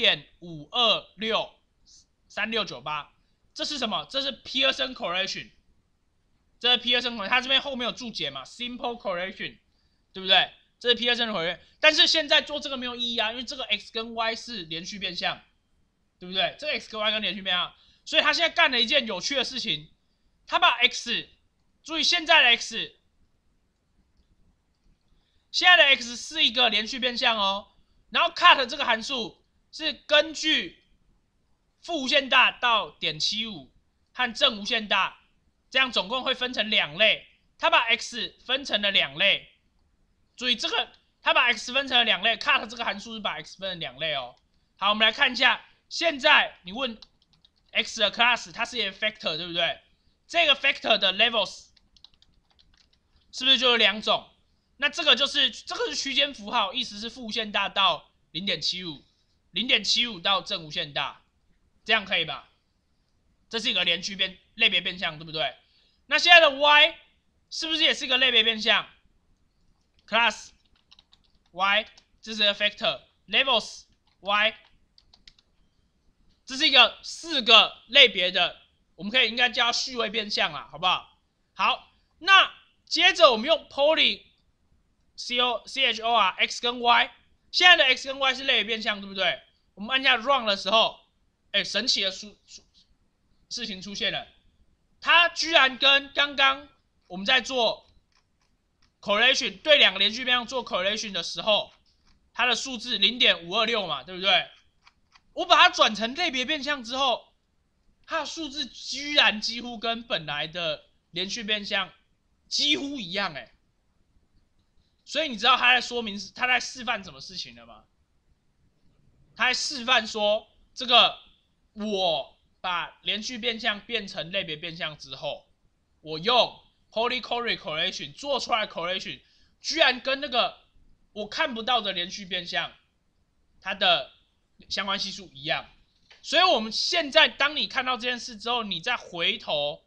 0.5263698， 这是什么？这是 Pearson correlation， 这是 Pearson correlation， 它这边后面有注解嘛 ，simple correlation， 对不对？这是 Pearson correlation， 但是现在做这个没有意义啊，因为这个 x 跟 y 是连续变项。对不对？这个 x 跟 y 跟连续变项，所以他现在干了一件有趣的事情，他把 x， 注意现在的 x， 现在的 x 是一个连续变项哦， 然后 cut 这个函数是根据负无限大到 0.75 和正无限大，这样总共会分成2类。它把 x 分成了2类，注意这个，它把 x 分成了2类 ，cut 这个函数是把 x 分成2类哦。好，我们来看一下，现在你问 x 的 class， 它是一个 factor， 对不对？这个 factor 的 levels 是不是就有2种？那这个是区间符号，意思是负无限大到 0.75， 0.75到正无限大，这样可以吧？这是一个类别变项，对不对？那现在的 y 是不是也是一个类别变项 ？class y 这是一个 factor levels y， 这是一个4个类别的，我们应该叫序位变项啦，好不好？好，那接着我们用 poly chor x 跟 y， 现在的 x 跟 y 是类别变项，对不对？我们按下 run 的时候，神奇的事情出现了，它居然跟刚刚我们在做 correlation 对2个连续变项做 correlation 的时候，它的数字 0.526 嘛，对不对？我把它转成类别变项之后，它的数字居然几乎跟本来的连续变项几乎一样所以你知道他在示范什么事情了吗？他在示范说，这个我把连续变项变成类别变项之后，我用 polychoric correlation 做出来的 correlation， 居然跟那个我看不到的连续变项它的相关系数一样。所以我们现在当你看到这件事之后，你再回头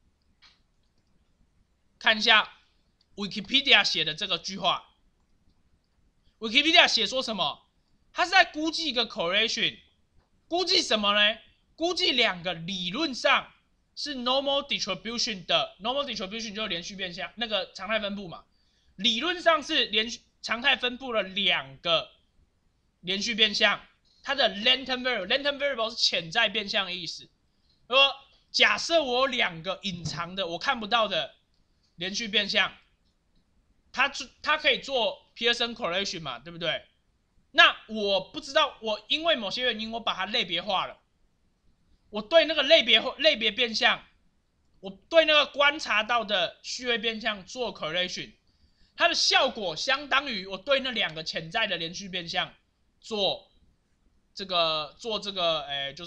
看一下 Wikipedia 写的这个句话。Wikipedia 写说什么？他是在估计一个 correlation， 估计什么呢？估计2个理论上是 normal distribution 的 normal distribution 就是连续变项那个常态分布嘛，理论上是常态分布了2个连续变项，它的 latent variable 是潜在变项的意思。假设我有2个隐藏的我看不到的连续变项，它可以做 Pearson correlation 嘛，对不对？那我不知道，我因为某些原因我把它类别化了，我对那个类别变项，我对那个观察到的序位变项做 correlation， 它的效果相当于我对那2个潜在的连续变项做这个就是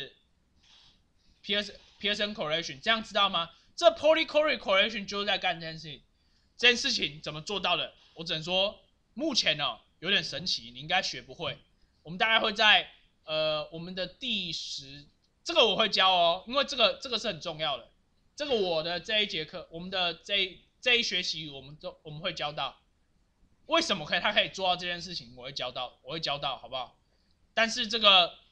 Pearson correlation， 这样知道吗？这 polychoric correlation 就是在干这件事情。这件事情怎么做到的？我只能说，目前有点神奇，你应该学不会。我们大概会在我们的第10，这个我会教哦，因为这个是很重要的。这个我的这一节课，我们的这一学期我们会教到，为什么他可以做到这件事情，我会教到，好不好？但是这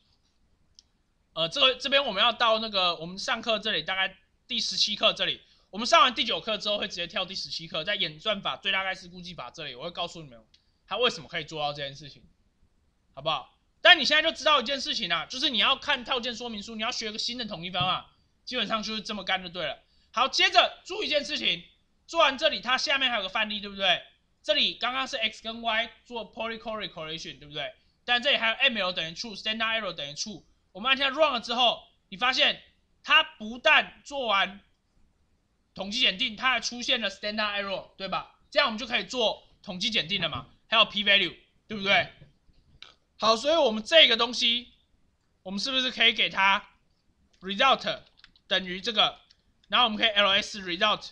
边我们要到那个我们上课这里，大概第17课这里。我们上完第9课之后，会直接跳第17课，在演算法最大概是估计法这里，我会告诉你们他为什么可以做到这件事情，好不好？但你现在就知道一件事情就是你要看套件说明书，你要学个新的统计方法，基本上就是这么干就对了。好，接着注意一件事情，做完这里，它下面还有个范例，对不对？这里刚刚是 x 跟 y 做 polychoric correlation， 对不对？但这里还有 ML 等于 true，standard error 等于 true。我们按下 run 了之后，你发现它不但做完统计检定，它还出现了 standard error， 对吧？这样我们就可以做统计检定了嘛，还有 p value， 对不对？好，所以我们这个东西，我们是不是可以给它 result 等于这个，然后我们可以 ls result，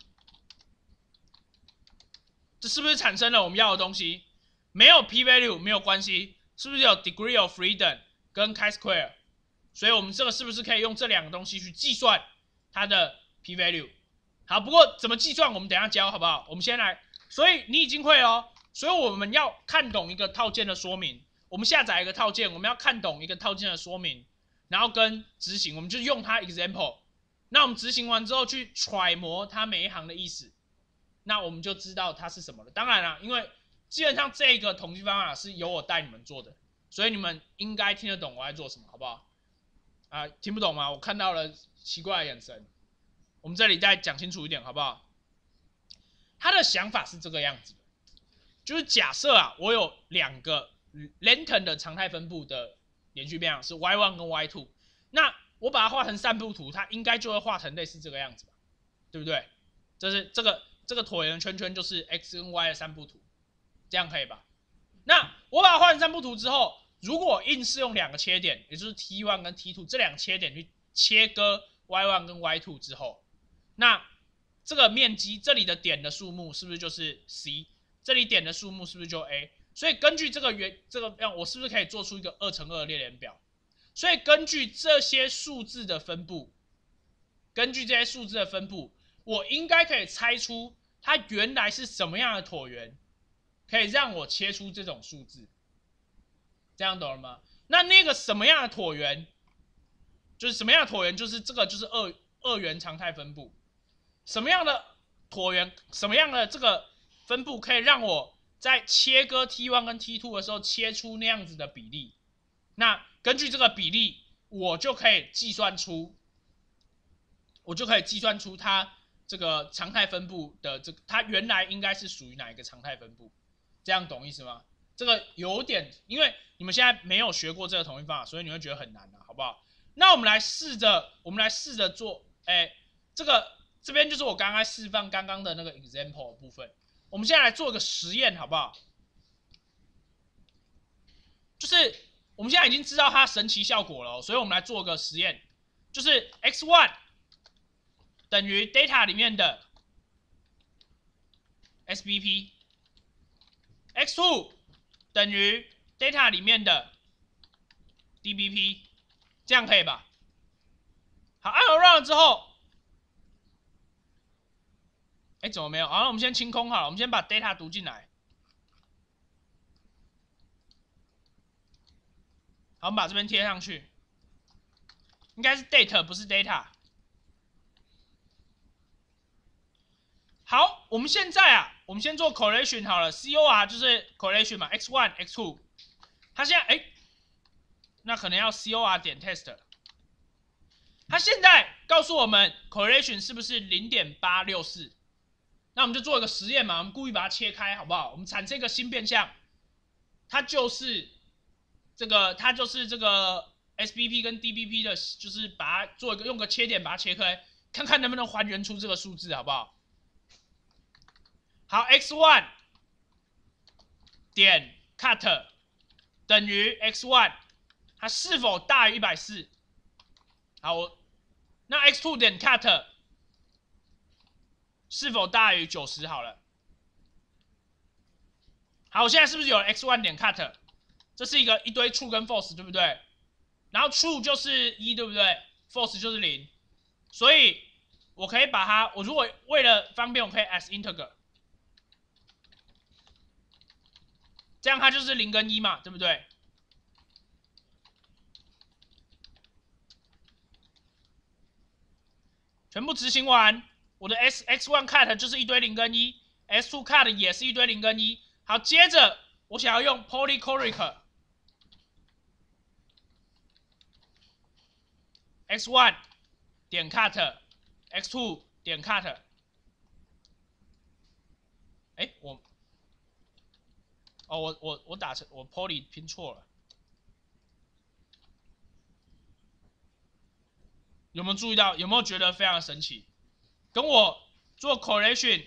这是不是产生了我们要的东西？没有 p value 没有关系，是不是有 degree of freedom 跟 chi-square？ 所以我们这个是不是可以用这2个东西去计算它的 p value？好，不过怎么计算我们等一下教，好不好？我们先来，所以你已经会所以我们要看懂一个套件的说明。我们下载一个套件，我们要看懂一个套件的说明，然后跟执行，我们就用它 example。那我们执行完之后去揣摩它每一行的意思，那我们就知道它是什么了。当然啦，因为基本上这个统计方法是由我带你们做的，所以你们应该听得懂我在做什么，好不好？听不懂吗？我看到了奇怪的眼神。我们这里再讲清楚一点，好不好？他的想法是这个样子的，就是假设我有2个 length 的常态分布的连续变量是 y1 跟 y2， 那我把它画成散布图，它应该就会画成类似这个样子吧，对不对？这是这个椭圆圈圈就是 x 跟 y 的散布图，这样可以吧？那我把它画成散布图之后，如果硬是用两个切点，也就是 t1 跟 t2 这两个切点去切割 y1 跟 y2 之后，那这个面积这里的点的数目是不是就是 c？ 这里点的数目是不是就 a？ 所以根据这个样，我是不是可以做出一个2×2的列联表？所以根据这些数字的分布，我应该可以猜出它原来是什么样的椭圆，可以让我切出这种数字。这样懂了吗？那个什么样的椭圆，就是什么样的椭圆，就是这个就是二元常态分布。什么样的椭圆，什么样的这个分布可以让我在切割 T1 跟 T2 的时候切出那样子的比例？那根据这个比例，我就可以计算出它这个常态分布的它原来应该是属于哪一个常态分布？这样懂意思吗？这个有点，因为你们现在没有学过这个统计方法，所以你会觉得很难啊，好不好？那我们来试着做，这边就是我刚刚示范刚刚的那个 example 的部分。我们现在来做一个实验，好不好？就是我们现在已经知道它神奇效果了，所以我们来做个实验，就是 x1 等于 data 里面的 SBP，x2 等于 data 里面的 DBP， 这样可以吧？好，按了 run 之后，怎么没有？好，那我们先清空好了，我们先把 data 读进来。好，我们把这边贴上去，应该是 data 不是 data。好，我们现在我们先做 correlation 好了 ，COR 就是 correlation 嘛 ，x1 x2， 它现在那可能要 COR 点 test。它现在告诉我们 correlation 是不是 0.864？ 那我们就做一个实验嘛，我们故意把它切开，好不好？我们产生一个新变项，它就是这个 SBP 跟 DBP 的，就是把它做一个用个切点把它切开，看看能不能还原出这个数字，好不好？好 ，x1 点 cut 等于 x1， 它是否大于140？好，那 x2 点 cut 是否大于90？好了，好，我现在是不是有 x1 点 cut？ 这是一堆 true 跟 false， 对不对？然后 true 就是1，对不对 ？false 就是0，所以我可以把它，我如果为了方便，我可以 as integer， 这样它就是0跟1嘛，对不对？全部执行完，我的 x1 cut 就是一堆0跟1 ，x2 cut 也是一堆0跟1。好，接着我想要用 polychoric x1 点 cut x2 点 cut， 我打成我 poly 拼错了，有没有注意到？有没有觉得非常神奇？跟我做 correlation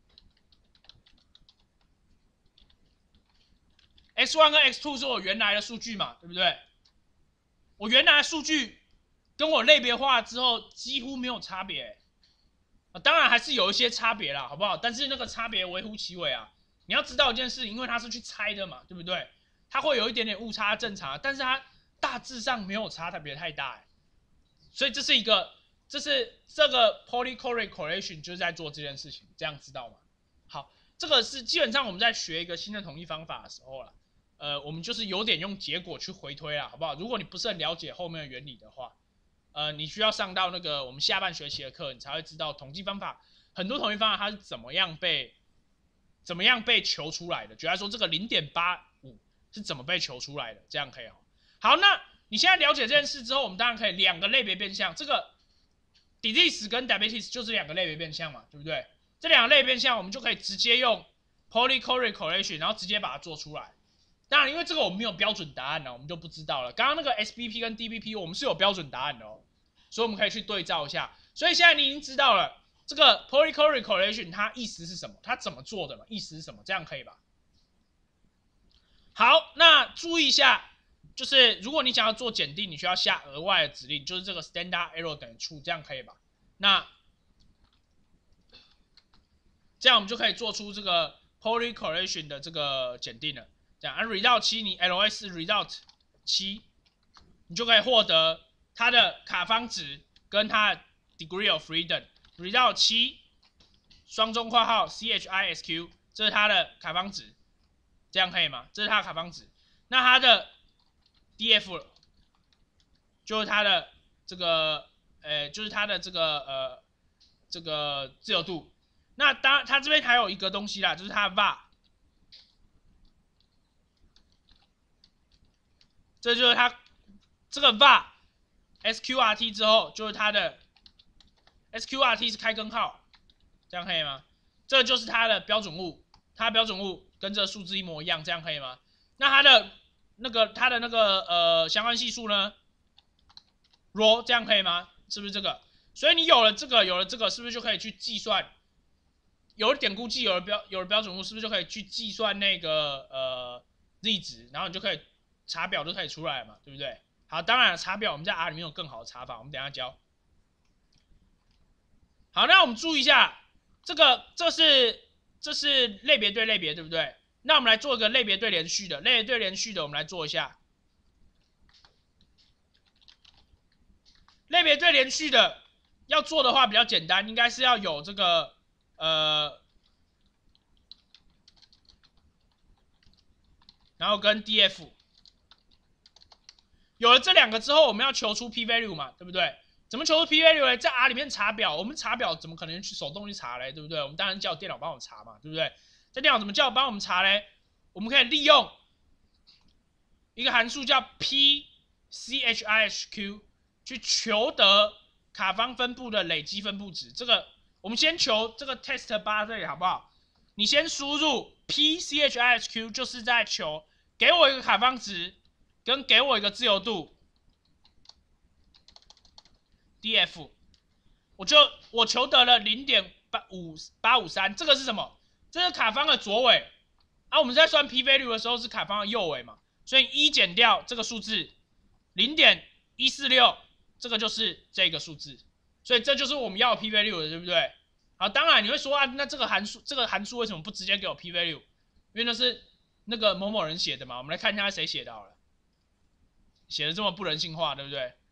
x1 跟 x2 是我原来的数据嘛，对不对？我原来的数据跟我类别化之后几乎没有差别，当然还是有一些差别啦，好不好？但是那个差别微乎其微啊。你要知道一件事，因为它是去猜的嘛，对不对？它会有一点点误差，正常，但是它大致上没有差特别太大，所以这是这个 polychoric correlation 就是在做这件事情，这样知道吗？好，这个是基本上我们在学一个新的统计方法的时候啦，我们就是有点用结果去回推啦，好不好？如果你不是很了解后面的原理的话，你需要上到那个我们下半学期的课，你才会知道统计方法，很多统计方法它是怎么样被求出来的。举例来说，这个 0.85 是怎么被求出来的？这样可以哦。好，那你现在了解这件事之后，我们当然可以两个类别变项，这个 disease 跟 diabetes 就是两个类别变项嘛，对不对？这两个类别变项我们就可以直接用 polychoric correlation， 然后直接把它做出来。 当然，因为这个我们没有标准答案呢，我们就不知道了。刚刚那个 SBP 跟 DBP 我们是有标准答案的哦，所以我们可以去对照一下。所以现在你已经知道了这个 polychloride correlation 它意思是什么，它怎么做的嘛？意思是什么？这样可以吧？好，那注意一下，就是如果你想要做检定，你需要下额外的指令，就是这个 standard error 等于 true， 这样可以吧？那这样我们就可以做出这个 polycorrelation 的这个检定了。这样，result 7，你 LS result 7，你就可以获得它的卡方值跟它的 degree of freedom。result 7，双中括号 CHISQ， 这是它的卡方值，这样可以吗？这是它的卡方值。那它的 DF 就是它的这个，就是它的这个这个自由度。那当然，它这边还有一个东西啦，就是它的 var， 这就是它这个 var SQRT 之后，就是它的 SQRT 是开根号，这样可以吗？这就是它的标准物，它的标准物跟这个数字一模一样，这样可以吗？那它的那个相关系数呢 ？ρ 这样可以吗？是不是这个？所以你有了这个，是不是就可以去计算？有了点估计，有了标准物，是不是就可以去计算那个z 值，然后你就可以查表就可以出来了嘛，对不对？好，当然查表我们在 R 里面有更好的查法，我们等一下教。好，那我们注意一下，这是类别对类别，对不对？那我们来做一个类别对连续的，类别对连续的，我们来做一下。类别对连续的要做的话比较简单，应该是要有这个然后跟 DF， 有了这两个之后，我们要求出 p value 嘛，对不对？怎么求出 p value 呢？在 R 里面查表，我们查表怎么可能去手动去查嘞，对不对？我们当然叫电脑帮我查嘛，对不对？在电脑怎么叫帮我们查嘞？我们可以利用一个函数叫 pCHIHQ 去求得卡方分布的累积分布值。这个我们先求这个 test 8这里好不好？你先输入 pCHIHQ， 就是在求给我一个卡方值，跟给我一个自由度 DF， 我求得了 0.853， 这个是什么？这是卡方的左尾啊。我们在算 p value 的时候是卡方的右尾嘛，所以1减掉这个数字 0.146， 这个就是这个数字，所以这就是我们要的 p value 的，对不对？好，当然你会说啊，那这个函数为什么不直接给我 p value？ 因为那是那个某某人写的嘛。我们来看一下谁写的好了，写的这么不人性化，对不对？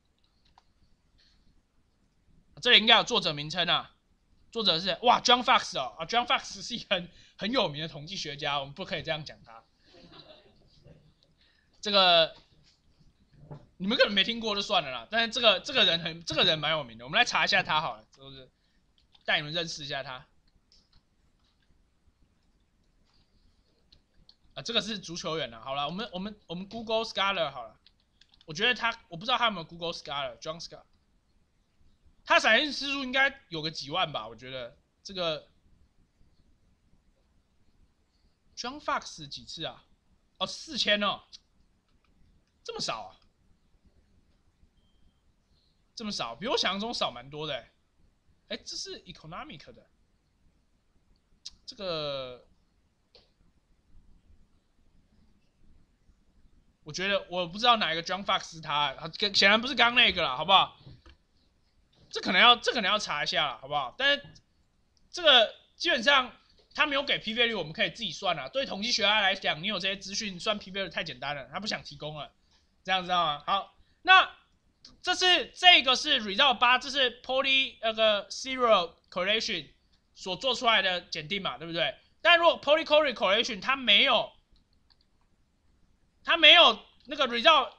这里应该有作者名称啊，作者是哇 John Fox 哦，John Fox 是一个很有名的统计学家，我们不可以这样讲他。这个你们可能没听过就算了啦，但是这个人蛮有名的，我们来查一下他好了，就是带你们认识一下他。这个是足球员啊。好了，我们 Google Scholar 好了，我觉得我不知道他有没有 Google Scholar，John Scholar， 他闪现次数应该有个几万吧，我觉得这个 John Fox 几次啊？哦，4000哦，这么少啊？这么少，比我想象中少蛮多的。这是 economic 的，这个我觉得我不知道哪一个 John Fox 是他，显然不是刚那个啦，好不好？这可能要查一下啦，好不好？但是这个基本上他没有给 p value， 我们可以自己算啦。对统计学家来讲，你有这些资讯算 p value 太简单了，他不想提供了，这样知道吗？好，那这个是 result 8，这是 serial correlation 所做出来的检定嘛，对不对？但如果 polychloride correlation 它没有那个 result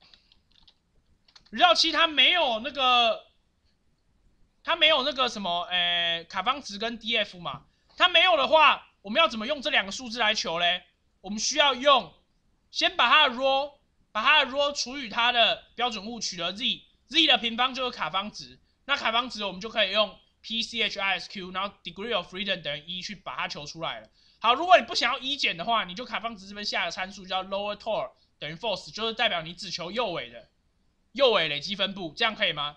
7，它没有那个什么卡方值跟 DF 嘛，它没有的话，我们要怎么用这两个数字来求嘞？我们需要先把它的 ρ 除以它的标准物，取得 z 的平方就是卡方值，那卡方值我们就可以用 pCHISQ， 然后 degree of freedom 等于1去把它求出来了。 好，如果你不想要一减的话，你就卡方值这边下个参数叫 lower tor 等于 false， 就是代表你只求右尾的右尾累积分布，这样可以吗？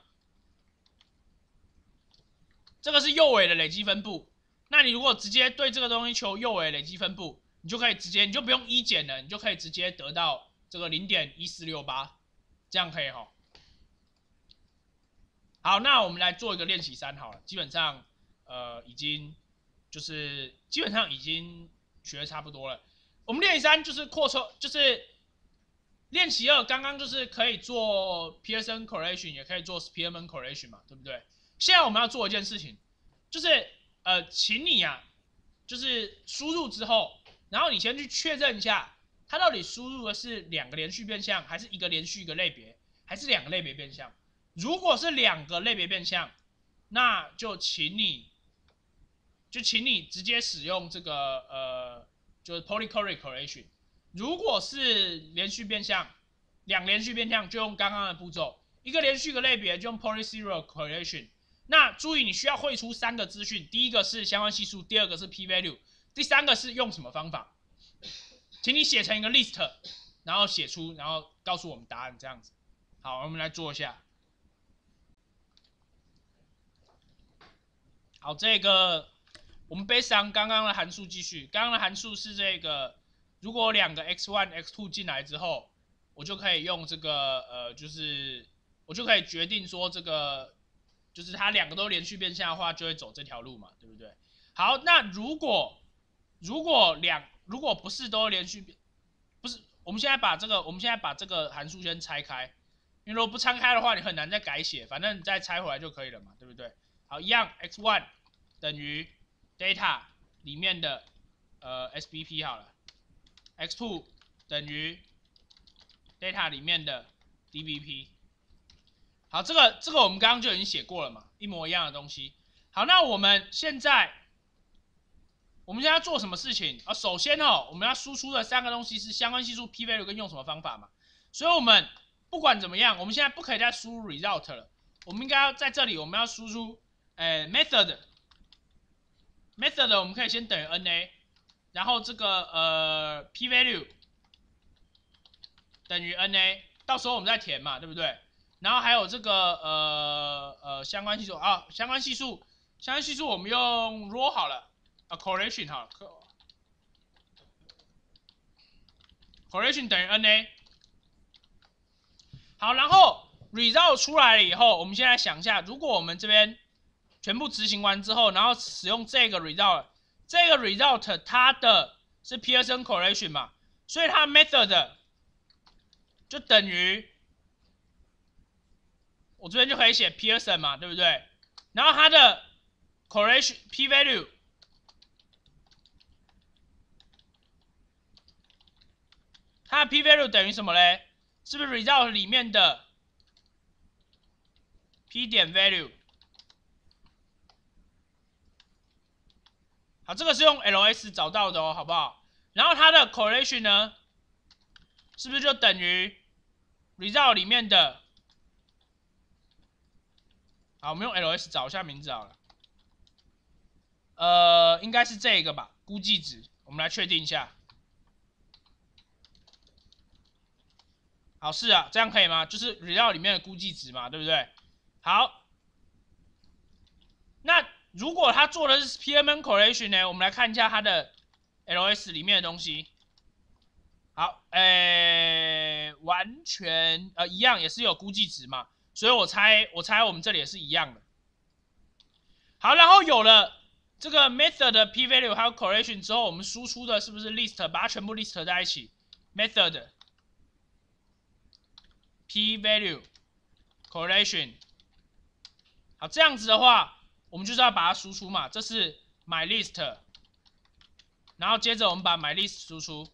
这个是右尾的累积分布。那你如果直接对这个东西求右尾累积分布，你就可以直接，你就不用一减了，你就可以直接得到这个 0.1468， 这样可以齁。好，那我们来做一个练习3好了，基本上已经学的差不多了。我们练习3就是扩充，就是练习2刚刚就是可以做 Pearson correlation， 也可以做 Spearman correlation 嘛，对不对？现在我们要做一件事情，就是请你啊，就是输入之后，然后你先去确认一下，它到底输入的是2个连续变项，还是1个连续1个类别，还是2个类别变项？如果是2个类别变项，那就请你直接使用这个就是 polychoric correlation。如果是连续变项，2连续变项就用刚刚的步骤，1个连续1个类别就用 polyserial correlation。那注意，你需要汇出3个资讯，第一个是相关系数，第二个是 p value， 第3个是用什么方法？请你写成一个 list， 然后写出，然后告诉我们答案，这样子。好，我们来做一下。好，这个我们based on刚刚的函数继续，刚刚的函数是这个，如果2个 x1、x2 进来之后，我就可以用这个就是我就可以决定说这个。就是它2个都连续变项的话，就会走这条路嘛，对不对？好，那如果不是都连续变，不是，我们现在把这个函数先拆开，因为如果不拆开的话，你很难再改写，反正你再拆回来就可以了嘛，对不对？好，一样 x1 等于 data 里面的SBP 好了 ，x2 等于 data 里面的 DBP。好，这个我们刚刚就已经写过了嘛，一模一样的东西。好，那我们现在要做什么事情啊？首先我们要输出的3个东西是相关系数、p value 跟用什么方法嘛。所以我们不管怎么样，我们现在不可以再输入 result 了，我们应该要在这里我们要输出method 我们可以先等于 na， 然后这个p value 等于 na， 到时候我们再填嘛，对不对？然后还有这个相关系数啊，相关系数我们用 raw 好了correlation 好了 ，correlation 等于 na。好，然后 result 出来了以后，我们现在想一下，如果我们这边全部执行完之后，然后使用这个 result， 它的是 Pearson correlation 嘛，所以它 method 就等于。我这边就可以写 Pearson 嘛，对不对？然后它的 correlation p value， 它的 p value 等于什么嘞？是不是 result 里面的 p 点 value？ 好，这个是用 LS 找到的哦，好不好？然后它的 correlation 呢，是不是就等于 result 里面的？好，我们用 LS 找一下名字好了。应该是这个吧，估计值，我们来确定一下。好，是啊，这样可以吗？就是 result 里面的估计值嘛，对不对？好，那如果他做的是 Spearman correlation 呢，我们来看一下它的 LS 里面的东西。好，完全一样，也是有估计值嘛，所以我猜我们这里也是一样的。好，然后有了这个 method 的 p value 还有 correlation 之后，我们输出的是不是 list？ 把它全部 list 在一起 ，method p value correlation。好，这样子的话，我们就是要把它输出嘛，这是 my list， 然后接着我们把 my list 输出。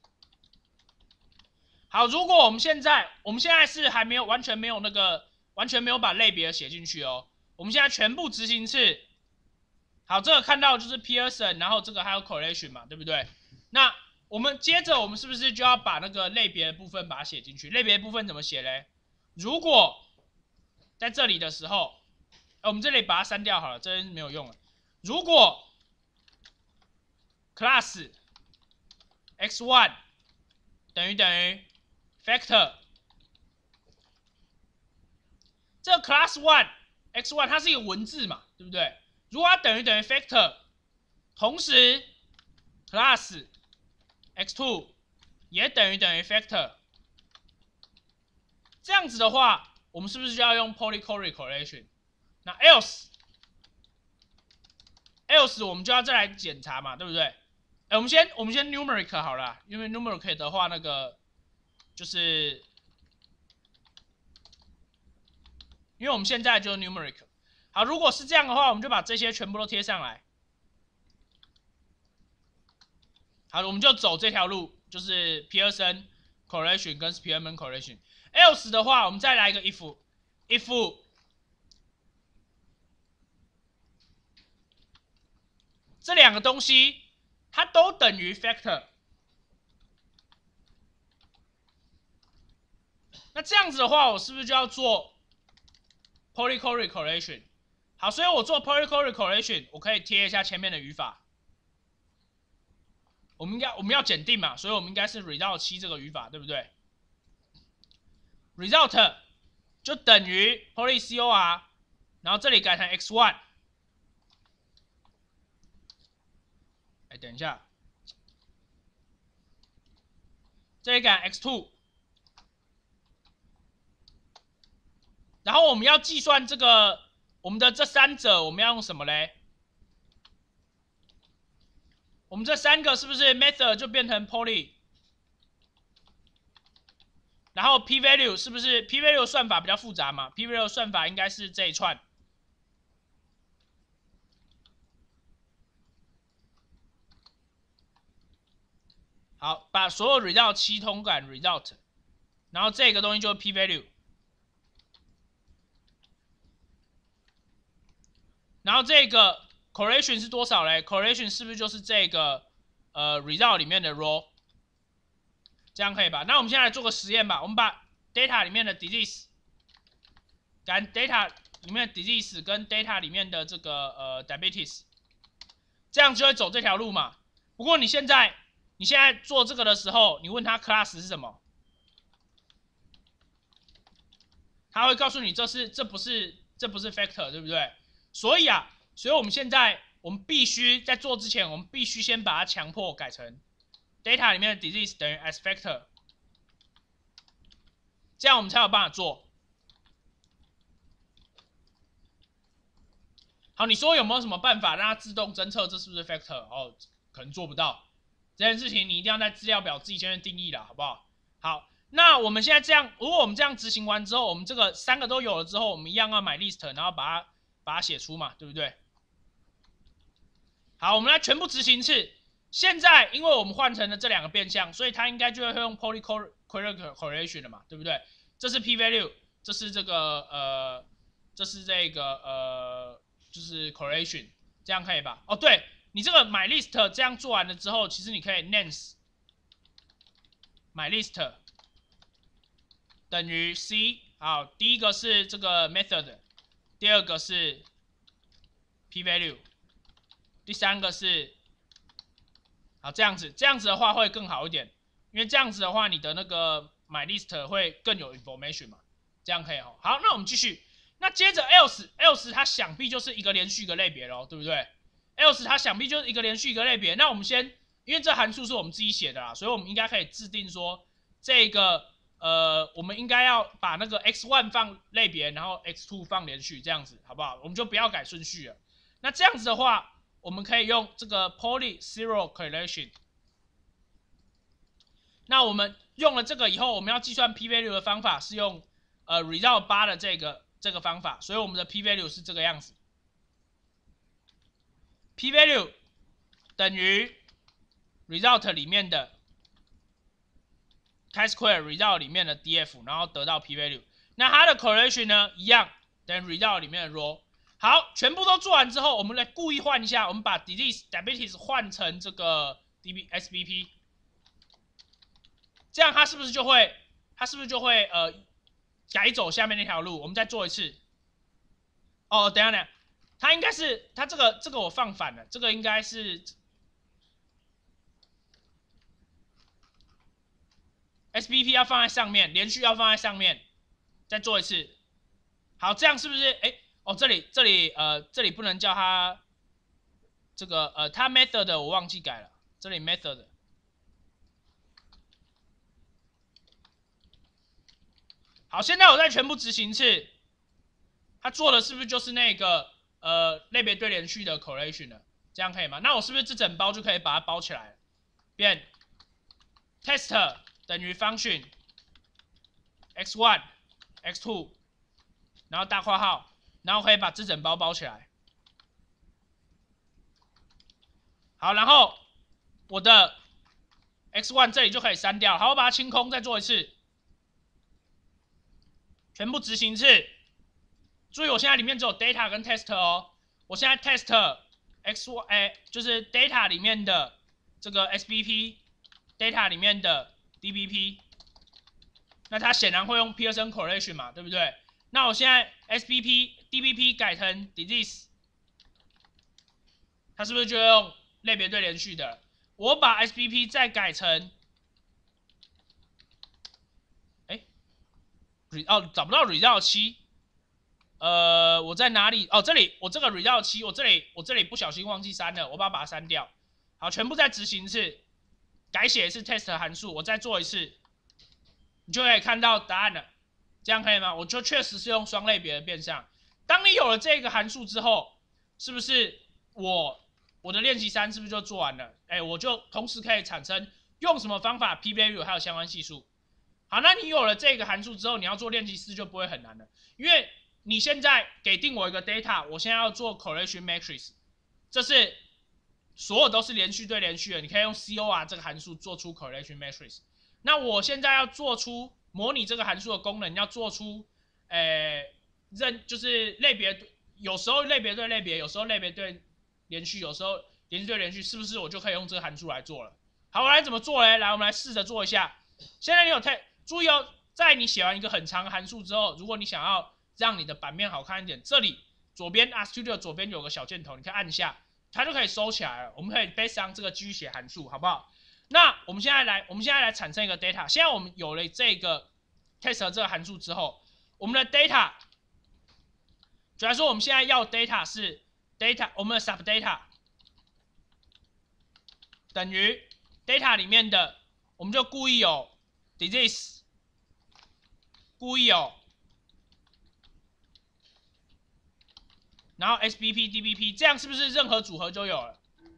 好，如果我们现在是还没有完全没有把类别写进去哦，我们现在全部执行次。好，这个看到就是 Pearson， 然后这个还有 correlation 嘛，对不对？那我们接着我们是不是就要把那个类别的部分把它写进去？类别的部分怎么写嘞？如果在这里的时候，我们这里把它删掉好了，这边没有用了。如果 class x1 等于 factor。这个 class 1 x1 它是一个文字嘛，对不对？如果它等于 factor， 同时 class x2 也等于 factor， 这样子的话，我们是不是就要用 polychord correlation？ 那 else 我们就要再来检查嘛，对不对？我们先 numeric 好了，因为 numeric 的话，那个就是因为我们现在就 numeric。好，如果是这样的话，我们就把这些全部都贴上来。好，我们就走这条路，就是 Pearson correlation 跟 Spearman correlation。else 的话，我们再来一个 if 这两个东西它都等于 factor， 那这样子的话，我是不是就要做 polychord correlation？ 好，所以我做 polychord correlation， 我可以贴一下前面的语法。我们要检定嘛，所以我们应该是 result 7这个语法，对不对 ？result 就等于 polycor， 然后这里改成 x1。等一下，这里改 x2， 然后我们要计算这个我们的这三者，我们要用什么嘞？我们这三个是不是 method 就变成 poly？ 然后 p value 是不是 p value 算法比较复杂嘛 ？p value 算法应该是这一串。好，把所有 result 7通感 result， 然后这个东西就是 p value， 然后这个 correlation 是多少嘞 ？correlation 是不是就是这个result 里面的 row？ 这样可以吧？那我们现在来做个实验吧。我们把 data 里面的 disease， 跟 data 里面的 disease 跟 data 里面的这个diabetes， 这样就会走这条路嘛。不过你现在做这个的时候，你问他 class 是什么，他会告诉你这不是 factor， 对不对？所以我们现在必须在做之前，我们必须先把它强迫改成 data 里面的 disease 等于 as factor， 这样我们才有办法做。好，你说有没有什么办法让它自动侦测这是不是 factor？ 哦，可能做不到。这件事情你一定要在资料表自己先定义了，好不好？好，那我们现在这样，如果我们这样执行完之后，我们这个三个都有了之后，我们一样要买 list， 然后把它写出嘛，对不对？好，我们来全部执行一次。现在因为我们换成了这两个变项，所以它应该就会用 polychord correlation 了嘛，对不对？这是 p value， 这是这个就是 correlation， 这样可以吧？哦，对，你这个 myList 这样做完了之后，其实你可以 names myList 等于 c。好，第一个是这个 method， 第二个是 p value， 第三个是好这样子的话会更好一点，因为这样子的话你的那个 myList 会更有 information 嘛，这样可以哦。好，那我们继续。那接着 else 它想必就是一个连续一个类别咯，对不对 ？else 它想必就是一个连续一个类别。那我们先，因为这函数是我们自己写的啦，所以我们应该可以制定说这个我们应该要把那个 x1 放类别，然后 x2 放连续，这样子好不好？我们就不要改顺序了。那这样子的话，我们可以用这个 poly-zero correlation。那我们用了这个以后，我们要计算 p value 的方法是用result 8的这个方法，所以我们的 p value 是这个样子。p value 等于 result 里面的 chi-square result 里面的 df， 然后得到 p value。那它的 correlation 呢，一样等于 result 里面的 row。好，全部都做完之后，我们来故意换一下，我们把 diabetes 换成这个 SBP， 这样它是不是就会改走下面那条路？我们再做一次。哦，等一下，它应该是它这个我放反了，这个应该是 SBP 要放在上面，连续要放在上面，再做一次。好，这样是不是？这里不能叫它这个它 method 我忘记改了，这里 method。好，现在我再全部执行一次，它做的是不是就是那个类别对连续的 correlation 呢？这样可以吗？那我是不是这整包就可以把它包起来了？变 test 等于 function x1 x2， 然后大括号，然后可以把这整包包起来。好，然后我的 x1 这里就可以删掉。好，我把它清空，再做一次。全部执行一次。注意，我现在里面只有 data 跟 test 哦。我现在 test x1，就是 data 里面的这个 SBP，data 里面的 DBP。那它显然会用 Pearson correlation 嘛，对不对？那我现在 SBP、DBP 改成 disease， 它是不是就用类别对连续的？我把 SBP 再改成找不到 result 7，我在哪里？这里我这个 result 7，我这里不小心忘记删了，我把它删掉。好，全部再执行一次，改写一次 test 函数，我再做一次，你就可以看到答案了。这样可以吗？我就确实是用双类别的变相。当你有了这个函数之后，是不是我的练习3是不是就做完了？我就同时可以产生用什么方法 p-value 还有相关系数。好，那你有了这个函数之后，你要做练习4就不会很难了，因为你现在给定我一个 data， 我现在要做 correlation matrix， 这是所有都是连续对连续的，你可以用 COR 这个函数做出 correlation matrix。那我现在要做出模拟这个函数的功能，要做出就是类别，有时候类别对类别，有时候类别对连续，有时候连续对连续，是不是我就可以用这个函数来做了？好，我来怎么做呢？来，我们来试着做一下。现在你有注意哦，在你写完一个很长的函数之后，如果你想要让你的版面好看一点，这里左边 RStudio 左边有个小箭头，你可以按一下，它就可以收起来了。我们可以 based on 这个继续写函数，好不好？那我们现在来产生一个 data。现在我们有了这个 test 这个函数之后，我们的 data， 主要说我们现在要 data 是 data， 我们的 subdata 等于 data 里面的，我们就故意有 disease， 故意有，然后 SBP、DBP， 这样是不是任何组合就有了？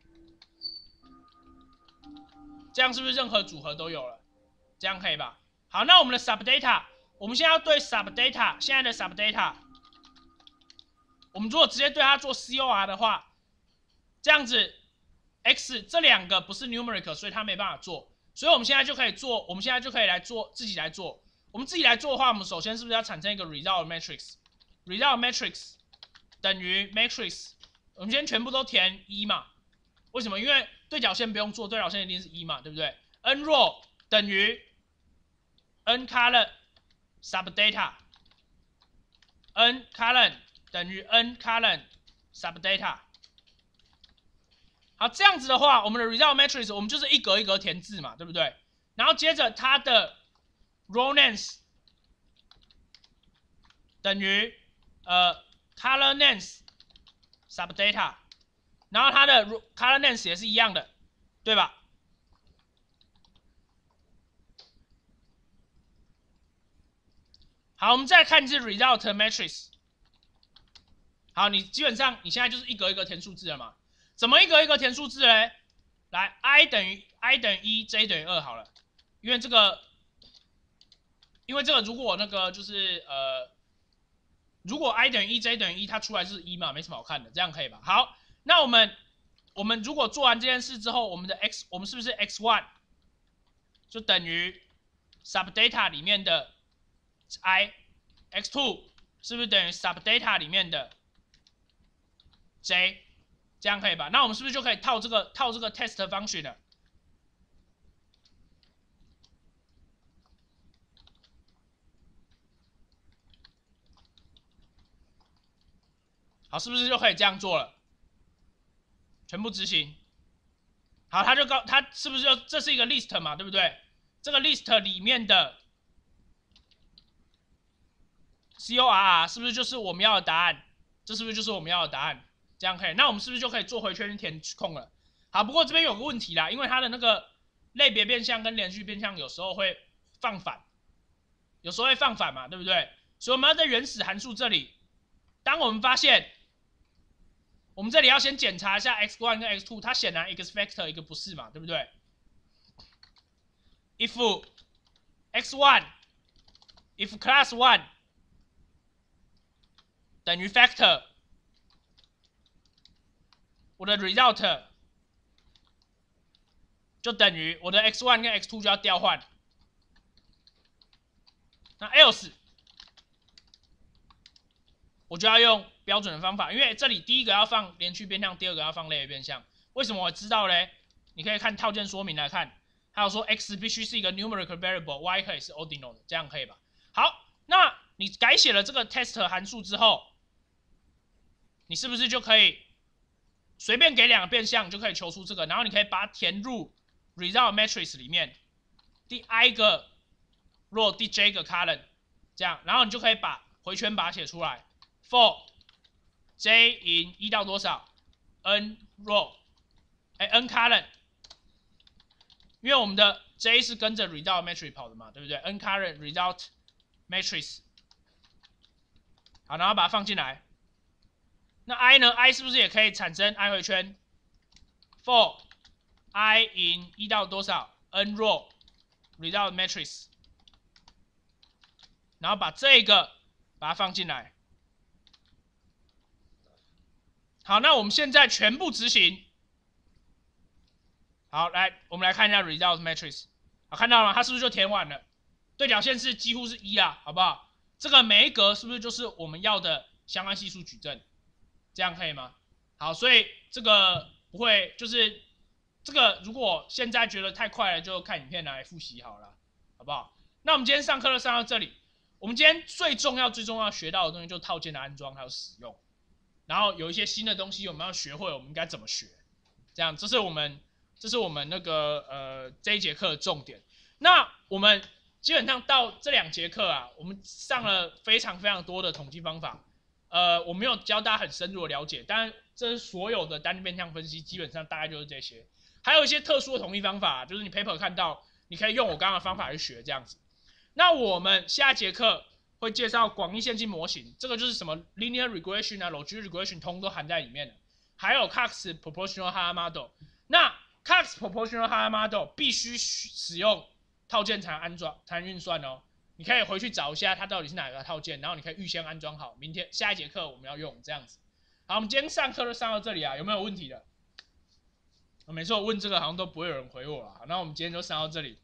这样是不是任何组合都有了？这样可以吧？好，那我们的 subdata， 我们现在要对 subdata 现在的 subdata， 我们如果直接对它做 COR 的话，这样子 x 这两个不是 numeric， 所以它没办法做。所以我们现在就可以做，我们现在就可以来做，自己来做。我们自己来做的话，我们首先是不是要产生一个 result matrix？result matrix 等于 matrix， 我们先全部都填1嘛？为什么？因为对角线不用做，对角线一定是1嘛，对不对 ？n row 等于 n column subdata， n column 等于 n column subdata。好，这样子的话，我们的 result matrix 我们就是一格一格填字嘛，对不对？然后接着它的 row names 等于color names subdata， 然后它的 color names 也是一样的，对吧？好，我们再看一次 result matrix。好，你基本上你现在就是一格一格填数字了嘛？怎么一格一格填数字嘞？来 ，i 等于1 ，j 等于2好了，因为这个如果那个就是如果 i 等于1 ，j 等于1，它出来是1嘛，没什么好看的，这样可以吧？好，那我们如果做完这件事之后，我们的 x 我们是不是 x1 就等于 subdata 里面的 i，x2 是不是等于 subdata 里面的 j？这样可以吧？那我们是不是就可以套这个 test function 了？好，是不是就可以这样做了？全部执行。好，它是不是就这是一个 list 嘛，对不对？ 这个 list 里面的 CORR 是不是就是我们要的答案？这是不是就是我们要的答案？这样可以，那我们是不是就可以做回圈填空了？好，不过这边有个问题啦，因为它的那个类别变项跟连续变项有时候会放反，有时候会放反嘛，对不对？所以我们要在原始函数这里，当我们发现我们这里要先检查一下 x1 跟 x2， 它显然一个是 factor， 一个不是嘛，对不对 ？if x1 if class 1等于 factor， 我的 result 就等于我的 x1 跟 x2 就要调换。那 else 我就要用标准的方法，因为这里第一个要放连续变项，第二个要放类别变项。为什么我知道嘞？你可以看套件说明来看，还有说 x 必须是一个 numerical variable，y 可以是 ordinal 的，这样可以吧？好，那你改写了这个 test 函数之后，你是不是就可以随便给2个变项就可以求出这个，然后你可以把它填入 result matrix 里面，第 i 个 row 第 j 个 column， 这样，然后你就可以把回圈把它写出来 ，for j in 1到多少 n row， n column， 因为我们的 j 是跟着 result matrix 跑的嘛，对不对 ？n column result matrix， 好，然后把它放进来。那 i 呢 ？i 是不是也可以产生 i 回圈 ？for i in 1到多少 n row result matrix， 然后把这个把它放进来。好，那我们现在全部执行。好，来，我们来看一下 result matrix。好，看到了吗？它是不是就填完了？对角线是几乎是1啦，好不好？这个每一格是不是就是我们要的相关系数矩阵？这样可以吗？好，所以这个不会，就是这个如果现在觉得太快了，就看影片来复习好了，好不好？那我们今天上课就上到这里。我们今天最重要学到的东西就是套件的安装还有使用，然后有一些新的东西我们要学会，我们应该怎么学？这样，这是我们那个这一节课的重点。那我们基本上到这2节课啊，我们上了非常非常多的统计方法。我没有教大家很深入的了解，但这是所有的单变项分析，基本上大概就是这些。还有一些特殊的统计方法，就是你 paper 看到，你可以用我刚刚的方法去学这样子。那我们下节课会介绍广义线性模型，这个就是什么 linear regression 啊、logistic regression 通都含在里面的。还有 Cox proportional higher model， 那 Cox proportional higher model 必须使用套件才能安装才能运算哦。你可以回去找一下它到底是哪个套件，然后你可以预先安装好，明天下一节课我们要用这样子。好，我们今天上课就上到这里啊，有没有问题的？每次我问这个好像都不会有人回我啊，那我们今天就上到这里。